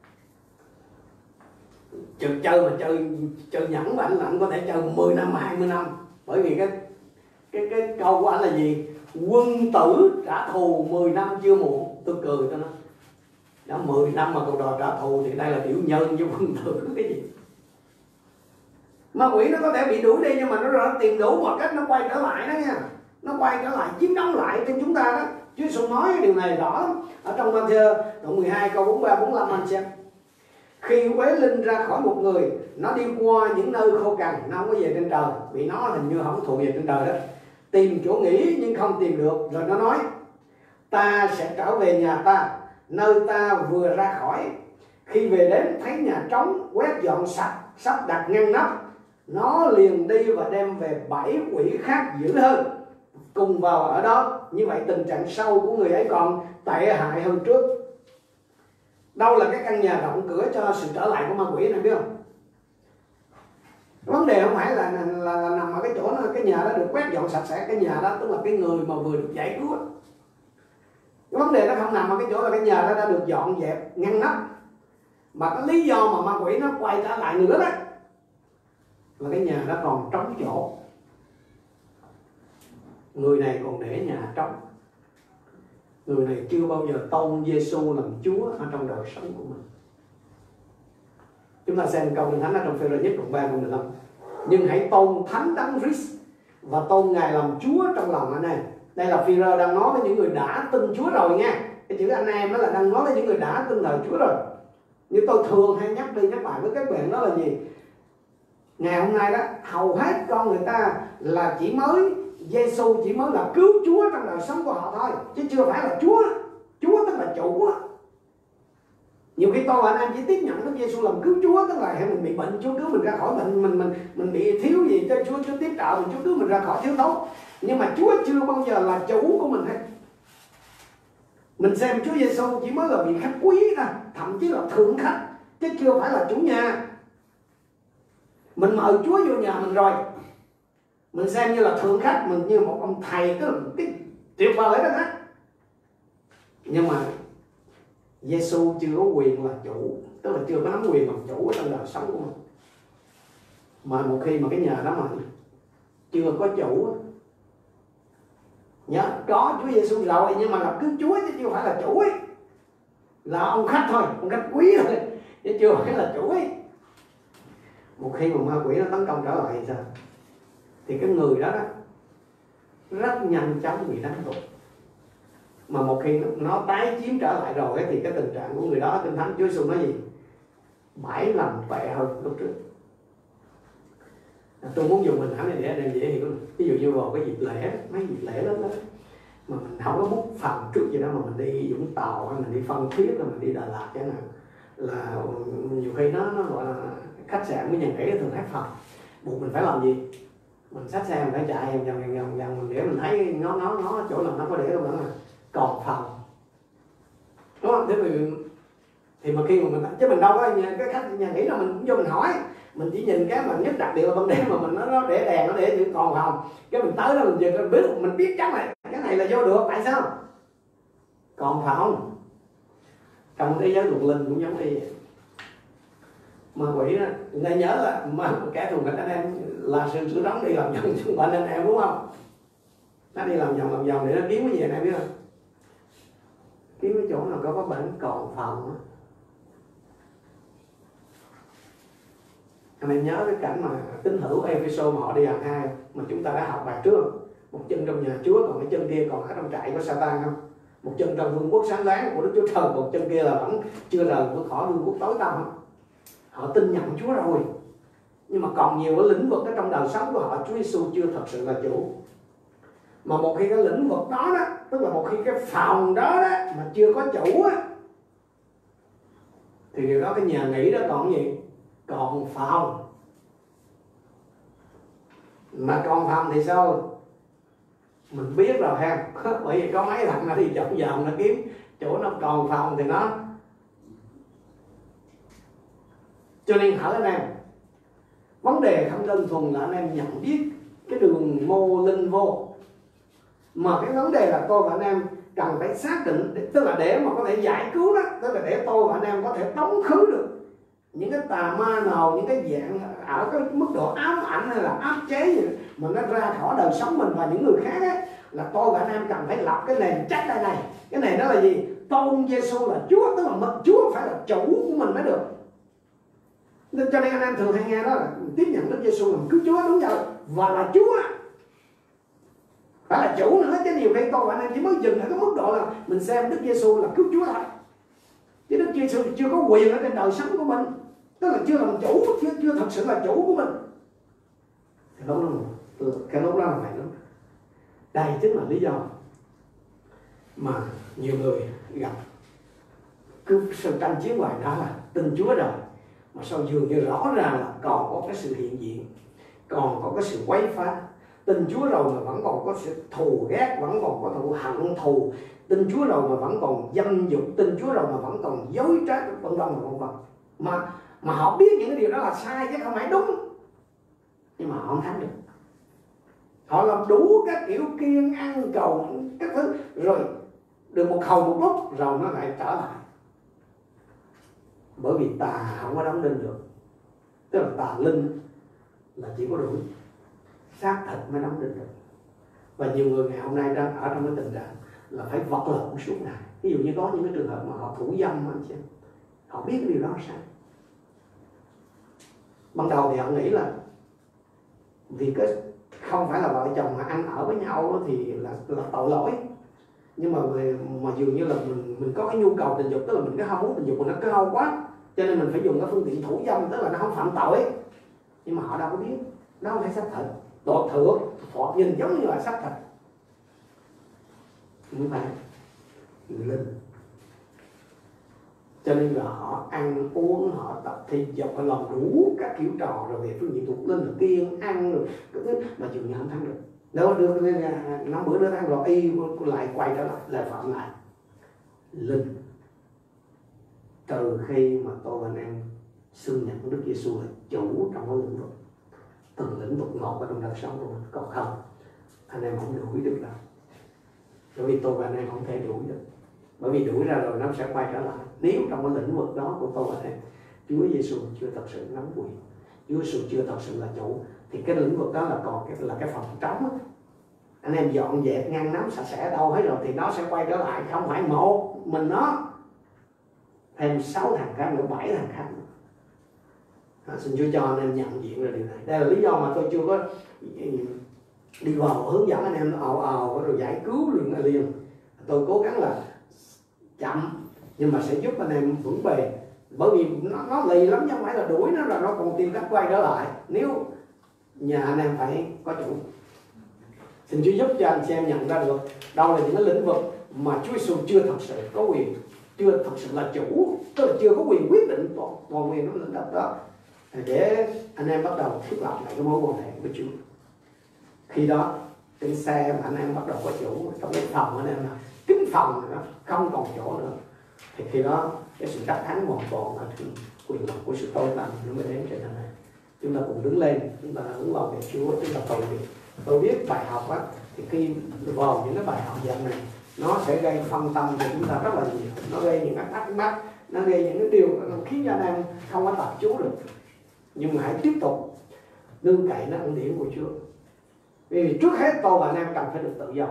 Chơi mà chơi nhẫn mà anh có thể chơi 10 năm 20 năm. Bởi vì cái câu của anh là gì? Quân tử trả thù 10 năm chưa muộn. Tôi cười cho nó. Đã 10 năm mà còn đòi trả thù thì đây là tiểu nhân chứ quân tử cái gì. Ma quỷ nó có thể bị đuổi đi nhưng mà nó tìm đủ một cách nó quay trở lại đó nha. Nó quay trở lại chiếm đóng lại trên chúng ta đó. Chúa Giêsu nói điều này rõ lắm. Ở trong Ma-thi-ơ đoạn 12 câu 43 45 anh xem. Khi quế linh ra khỏi một người, nó đi qua những nơi khô cằn, nó không có về trên trời, vì nó hình như không thuộc về trên trời đó. Tìm chỗ nghỉ nhưng không tìm được, rồi nó nói: ta sẽ trở về nhà ta, nơi ta vừa ra khỏi. Khi về đến thấy nhà trống, quét dọn sạch, sắp đặt ngăn nắp, nó liền đi và đem về 7 quỷ khác dữ hơn, cùng vào ở đó. Như vậy tình trạng sau của người ấy còn tệ hại hơn trước. Đâu là cái căn nhà rộng cửa cho sự trở lại của ma quỷ này biết không? Vấn đề không phải là nằm ở cái chỗ đó, cái nhà đó được quét dọn sạch sẽ, cái nhà đó tức là cái người mà vừa được giải cứu. Cái vấn đề nó không nằm ở cái chỗ là cái nhà đó đã được dọn dẹp ngăn nắp, mà cái lý do mà ma quỷ nó quay trở lại nữa đó là cái nhà đó còn trống chỗ, người này còn để nhà trống. Người này chưa bao giờ tôn Giêsu làm Chúa ở trong đời sống của mình. Chúng ta xem câu Kinh Thánh ở trong Phê-rơ nhất đoạn 3 câu 15. Nhưng hãy tôn Thánh Đấng Christ và tôn Ngài làm Chúa trong lòng anh em. Đây là Phê-rơ đang nói với những người đã tin Chúa rồi nha. Cái chữ anh em đó là đang nói với những người đã tin lời Chúa rồi. Như tôi thường hay nhắc đi nhắc lại với các bạn đó là gì? Ngày hôm nay đó, hầu hết con người ta là chỉ mới Giêsu chỉ mới là cứu Chúa trong đời sống của họ thôi, chứ chưa phải là Chúa. Chúa tức là chủ á. Nhiều khi tôi và anh em chỉ tiếp nhận Đức Giêsu làm cứu Chúa, tức là mình bị bệnh Chúa cứu mình ra khỏi bệnh, mình bị thiếu gì cho Chúa tiếp trợ mình, Chúa cứu mình ra khỏi thiếu thốn. Nhưng mà Chúa chưa bao giờ là chủ của mình hết. Mình xem Chúa Giêsu chỉ mới là vị khách quý thôi, thậm chí là thượng khách, chứ chưa phải là chủ nhà. Mình mời Chúa vô nhà mình rồi, mình xem như là thượng khách, mình như một ông thầy, tức là cái tuyệt vời đó đó. Nhưng mà Giêsu chưa có quyền là chủ, tức là chưa có nắm quyền làm chủ ở trong đời sống của mình. Mà một khi mà cái nhà đó mà chưa có chủ, nhớ có Chúa Giêsu rồi nhưng mà là cứu Chúa chứ chưa phải là chủ ấy, là ông khách thôi, ông khách quý thôi, chứ chưa phải là chủ ấy. Một khi mà ma quỷ nó tấn công trở lại thì sao? Thì cái người đó rất nhanh chóng bị đánh tục. Mà một khi nó tái chiếm trở lại rồi thì cái tình trạng của người đó, Kinh Thánh Chúa Giêsu nói gì? 7 lần tệ hơn lúc trước. Tôi muốn dùng hình ảnh này để anh em dễ hiểu. Ví dụ như vào cái dịp lễ, mấy dịp lễ đó mà mình không có bút phòng trước gì đó, mà mình đi Vũng Tàu hay mình đi Phan Thiết hay mình đi Đà Lạt chẳng hạn, là nhiều khi nó gọi là khách sạn với nhà nghỉ thường hết phòng, buộc mình phải làm gì? Mình xách xe mình phải chạy vòng mình để mình thấy nó chỗ nào nó có để đâu nữa mà còn phòng, đúng không? Thế thì mà khi mà mình chứ mình đâu có cái khách nhà nghỉ là mình cũng vô mình hỏi, mình chỉ nhìn cái mà nhất đặc biệt là ban đêm mà mình nó để đèn nó để còn phòng, cái mình tới đó mình biết chắc này cái này là vô được, tại sao còn phòng. Trong thế giới luật linh cũng giống như vậy. Ma quỷ đó, người ta nhớ là mà kẻ thù của anh em là sự đóng đi làm vòng xung quanh anh em, đúng không? Nó đi làm vòng để nó kiếm cái gì anh em biết không? Kiếm cái chỗ nào có bệnh còn phòng đó. Anh em nhớ cái cảnh mà tín hữu Ephesos mà họ đi hàng hai mà chúng ta đã học bài trước, một chân trong nhà Chúa còn cái chân kia còn ở trong trại của Satan không? Một chân trong vương quốc sáng láng của Đức Chúa Trời, một chân kia là vẫn chưa rời khỏi vương quốc tối tăm không? Họ tin nhận Chúa rồi, nhưng mà còn nhiều cái lĩnh vực ở trong đời sống của họ Chúa Giêsu chưa thật sự là chủ. Mà một khi cái lĩnh vực đó đó, tức là một khi cái phòng đó đó mà chưa có chủ á, thì điều đó cái nhà nghỉ đó còn gì? Còn phòng. Mà còn phòng thì sao? Mình biết rồi ha. Bởi vì có mấy thằng nó đi vòng nó kiếm chỗ nó còn phòng thì nó. Cho nên hỏi anh em, vấn đề không đơn thuần là anh em nhận biết cái đường mô linh vô, mà cái vấn đề là tôi và anh em cần phải xác định, tức là để mà có thể giải cứu đó, tức là để tôi và anh em có thể tống khứ được những cái tà ma nào, những cái dạng ở cái mức độ ám ảnh hay là áp chế gì mà nó ra khỏi đời sống mình và những người khác ấy, là tôi và anh em cần phải lập cái nền chắc đây này. Cái này đó là gì? Tôn Giêsu là Chúa, tức là Chúa phải là chủ của mình mới được. Nên cho nên anh em thường hay nghe đó là tiếp nhận Đức Giêsu làm cứu Chúa, đúng rồi, và là Chúa, phải là chủ nữa. Chứ nhiều khi tôi và anh em chỉ mới dừng ở cái mức độ là mình xem Đức Giêsu là cứu Chúa thôi, chứ Đức Giêsu chưa có quyền ở trên đời sống của mình, tức là chưa làm chủ, chưa thật sự là chủ của mình. Thì lúc đó là phải đúng. Đây chính là lý do mà nhiều người gặp cứ sự tranh chiến hoài, đó là tin Chúa rồi mà sao dường như rõ ràng là còn có cái sự hiện diện, còn có cái sự quấy phá. Tin Chúa rồi mà vẫn còn có sự thù ghét, vẫn còn có thù hận thù. Tin Chúa rồi mà vẫn còn dâm dục, tin Chúa rồi mà vẫn còn dối trá, vân vân. Mà họ biết những cái điều đó là sai chứ không phải đúng, nhưng mà họ không thắng được. Họ làm đủ các kiểu kiêng ăn cầu các thứ, rồi được một hồi một lúc rồi nó lại trở lại. Bởi vì tà không có đóng đinh được, tức là tà linh là chỉ có đuổi, xác thịt mới đóng đinh được. Và nhiều người ngày hôm nay đang ở trong cái tình trạng là phải vật lộn suốt ngày. Ví dụ như có những cái trường hợp mà họ thủ dâm, anh chị, họ biết cái điều đó sao. Ban đầu thì họ nghĩ là vì cái không phải là vợ chồng mà ăn ở với nhau thì là tội lỗi. Nhưng mà dường như là mình có cái nhu cầu tình dục, tức là mình cái ham muốn tình dục của nó cao quá, cho nên mình phải dùng cái phương tiện thủ dâm, tức là nó không phạm tội. Nhưng mà họ đâu có biết, đó không phải xác thịt. Tội thượng họ nhìn giống như là xác thịt, không phải người linh. Cho nên là họ ăn uống, họ tập thể dục, họ làm đủ các kiểu trò rồi về phương diện thuộc linh, là kiêng ăn rồi cái thứ mà dường như không thắng được. Đâu được, năm bữa nữa thắng rồi y lại quay trở lại phạm lại linh. Từ khi mà tôi anh em xưng nhận Đức Giêsu là chủ trong cái lĩnh vực, từng lĩnh vực một ở trong đời sống của mình, còn không anh em không đuổi được đâu. Bởi vì tôi và anh em không thể đuổi được, bởi vì đuổi ra rồi nó sẽ quay trở lại. Nếu trong cái lĩnh vực đó của tôi và anh em Chúa Giêsu chưa thật sự nắm quyền, Chúa Giêsu chưa thật sự là chủ, thì cái lĩnh vực đó là còn cái phòng trống đó. Anh em dọn dẹp ngăn nắp sạch sẽ đâu hết rồi thì nó sẽ quay trở lại, không phải một mình nó, thêm 6 thằng khác nữa, 7 thằng khác nữa. Xin Chúa cho anh em nhận diện ra điều này. Đây là lý do mà tôi chưa có đi vào hướng dẫn anh em ào rồi giải cứu liền. Tôi cố gắng là chậm nhưng mà sẽ giúp anh em vững bền, bởi vì nó lì lắm chứ không phải là đuổi nó rồi nó còn tìm cách quay trở lại. Nếu nhà anh em phải có chủ. Xin Chúa giúp cho anh chị em nhận ra được đâu là những cái lĩnh vực mà Chúa Giêsu chưa thật sự có quyền, chưa thật sự là chủ, tức là chưa có quyền quyết định toàn quyền trong lĩnh vực đó, để anh em bắt đầu thiết lập lại cái mối quan hệ với Chúa. Khi đó trên xe mà anh em bắt đầu có chỗ, trong cái phòng anh em là kính phòng nữa, không còn chỗ nữa, thì khi đó cái sự đắc thắng hoàn toàn ở trên quyền lực của sự tôi lành nó mới đến trên này. Chúng ta cùng đứng lên, chúng ta hướng vào về Chúa, chúng ta cầu nguyện. Tôi biết bài học á, thì khi vào những cái bài học dạng này nó sẽ gây phân tâm cho chúng ta rất là nhiều, nó gây những cái thắc mắc, nó gây những cái điều khiến cho anh em không có tập trung được. Nhưng mà hãy tiếp tục nương cậy nó ân điển của Chúa. Vì trước hết tôi và anh em cần phải được tự do.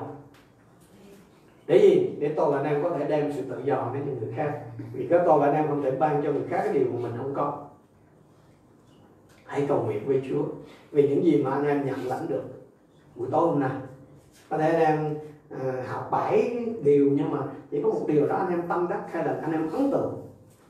Để gì? Để tôi và anh em có thể đem sự tự do đến cho người khác. Vì cái tôi và anh em không thể ban cho người khác cái điều mà mình không có. Hãy cầu nguyện với Chúa vì những gì mà anh em nhận lãnh được buổi tối hôm nay. Có thể anh em học 7 điều nhưng mà chỉ có một điều đó anh em tâm đắc hay là anh em ấn tượng.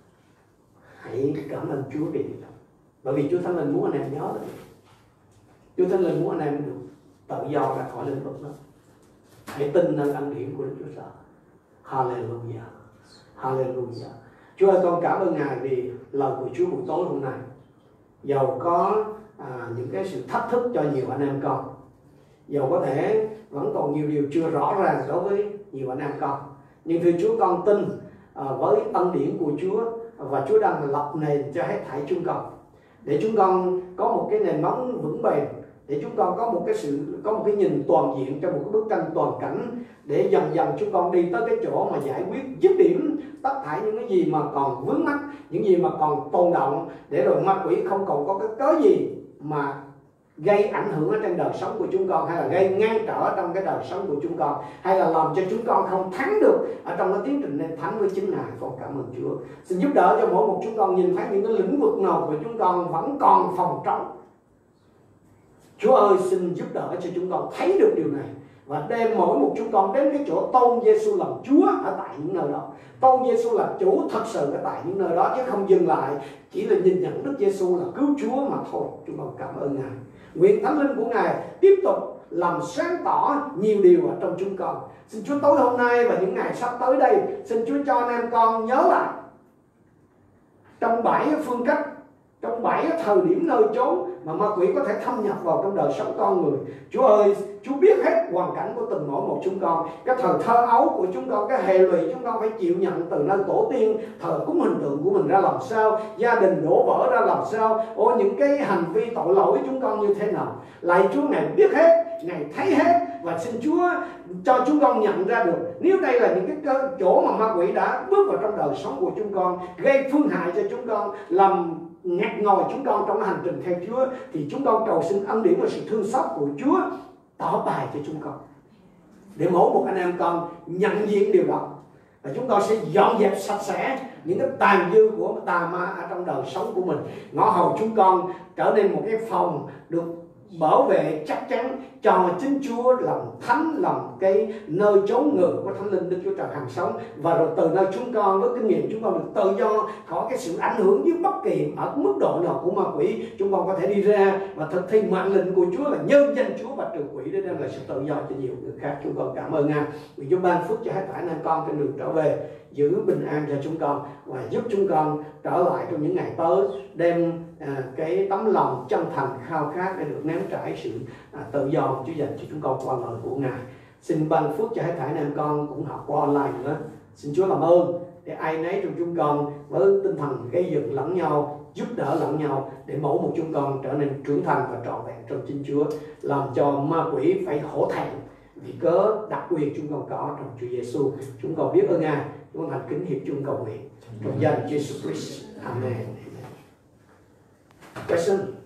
Hãy cảm ơn Chúa vì điều đó. Bởi vì Chúa Thánh Linh muốn anh em nhớ được. Chúa Thánh Linh muốn anh em được tự do ra khỏi lĩnh vực đó. Hãy tin nơi ân điển của Đức Chúa Trời. Hallelujah. Hallelujah. Chúa ơi, con cảm ơn Ngài vì lời của Chúa buổi tối hôm nay. Dầu có những cái sự thách thức cho nhiều anh em con, dầu có thể vẫn còn nhiều điều chưa rõ ràng đối với nhiều anh em con, nhưng thưa Chúa, con tin với ân điển của Chúa và Chúa đang lập nền cho hết thảy chúng con, để chúng con có một cái nền móng vững bền, để chúng con có một cái nhìn toàn diện trong một cái bức tranh toàn cảnh, để dần dần chúng con đi tới cái chỗ mà giải quyết dứt điểm tất cả những cái gì mà còn vướng mắc, những gì mà còn tồn động, để rồi ma quỷ không còn có cái cớ gì mà gây ảnh hưởng ở trên đời sống của chúng con, hay là gây ngăn trở trong cái đời sống của chúng con, hay là làm cho chúng con không thắng được ở trong cái tiến trình nên thắng với chính Ngài. Con cảm ơn Chúa. Xin giúp đỡ cho mỗi một chúng con nhìn thấy những cái lĩnh vực nào của chúng con vẫn còn phòng trống. Chúa ơi, xin giúp đỡ cho chúng con thấy được điều này và đem mỗi một chúng con đến cái chỗ tôn Giêsu làm Chúa ở tại những nơi đó. Tôn Giêsu là chủ thật sự ở tại những nơi đó, chứ không dừng lại chỉ là nhìn nhận Đức Giêsu là cứu Chúa mà thôi. Chúng con cảm ơn Ngài. Nguyện Thánh Linh của Ngài tiếp tục làm sáng tỏ nhiều điều ở trong chúng con. Xin Chúa tối hôm nay và những ngày sắp tới đây, xin Chúa cho anh em con nhớ lại trong 7 phương cách, trong 7 thời điểm nơi chốn mà ma quỷ có thể thâm nhập vào trong đời sống con người. Chúa ơi, Chúa biết hết hoàn cảnh của từng mỗi một chúng con, cái thời thơ ấu của chúng con, cái hệ lụy chúng con phải chịu nhận từ nơi tổ tiên thờ cúng hình tượng của mình ra làm sao, gia đình đổ vỡ ra làm sao, những cái hành vi tội lỗi chúng con như thế nào. Lạy Chúa, Ngài biết hết, Ngài thấy hết, và xin Chúa cho chúng con nhận ra được nếu đây là những cái chỗ mà ma quỷ đã bước vào trong đời sống của chúng con, gây phương hại cho chúng con, làm ngặt ngòi chúng con trong hành trình theo Chúa, thì chúng con cầu xin ân điển và sự thương xót của Chúa tỏ bài cho chúng con, để mỗi một anh em con nhận diện điều đó, và chúng con sẽ dọn dẹp sạch sẽ những cái tàn dư của tà ma ở trong đời sống của mình. Ngõ hầu chúng con trở nên một cái phòng được bảo vệ chắc chắn cho chính Chúa làm thánh, làm cái nơi chốn ngự của Thánh Linh Đức Chúa Trời hằng sống. Và rồi từ nơi chúng con với kinh nghiệm, chúng con được tự do khỏi cái sự ảnh hưởng với bất kỳ ở mức độ nào của ma quỷ. Chúng con có thể đi ra và thực thi mệnh lệnh của Chúa là nhân danh Chúa và trừ quỷ, để đem lại sự tự do cho nhiều người khác. Chúng con cảm ơn Ngài vì Chúa ban phước cho hết thảy anh em con trên đường trở về, giữ bình an cho chúng con và giúp chúng con trở lại trong những ngày tới, đem cái tấm lòng chân thành khao khát để được nếm trải sự tự do Chúa dành cho chúng con qua lời của Ngài. Xin ban phước cho hết thảy anh em con cũng học qua online nữa. Xin Chúa làm ơn để ai nấy trong chúng con với tinh thần gây dựng lẫn nhau, giúp đỡ lẫn nhau, để mỗi một chúng con trở nên trưởng thành và trọn vẹn trong chính Chúa, làm cho ma quỷ phải hổ thẹn vì cớ đặc quyền chúng con có trong Chúa Giêsu. Chúng con biết ơn Ngài. Chúng con thành kính hiệp chung cầu nguyện trong danh Jesus Christ. Amen. Question.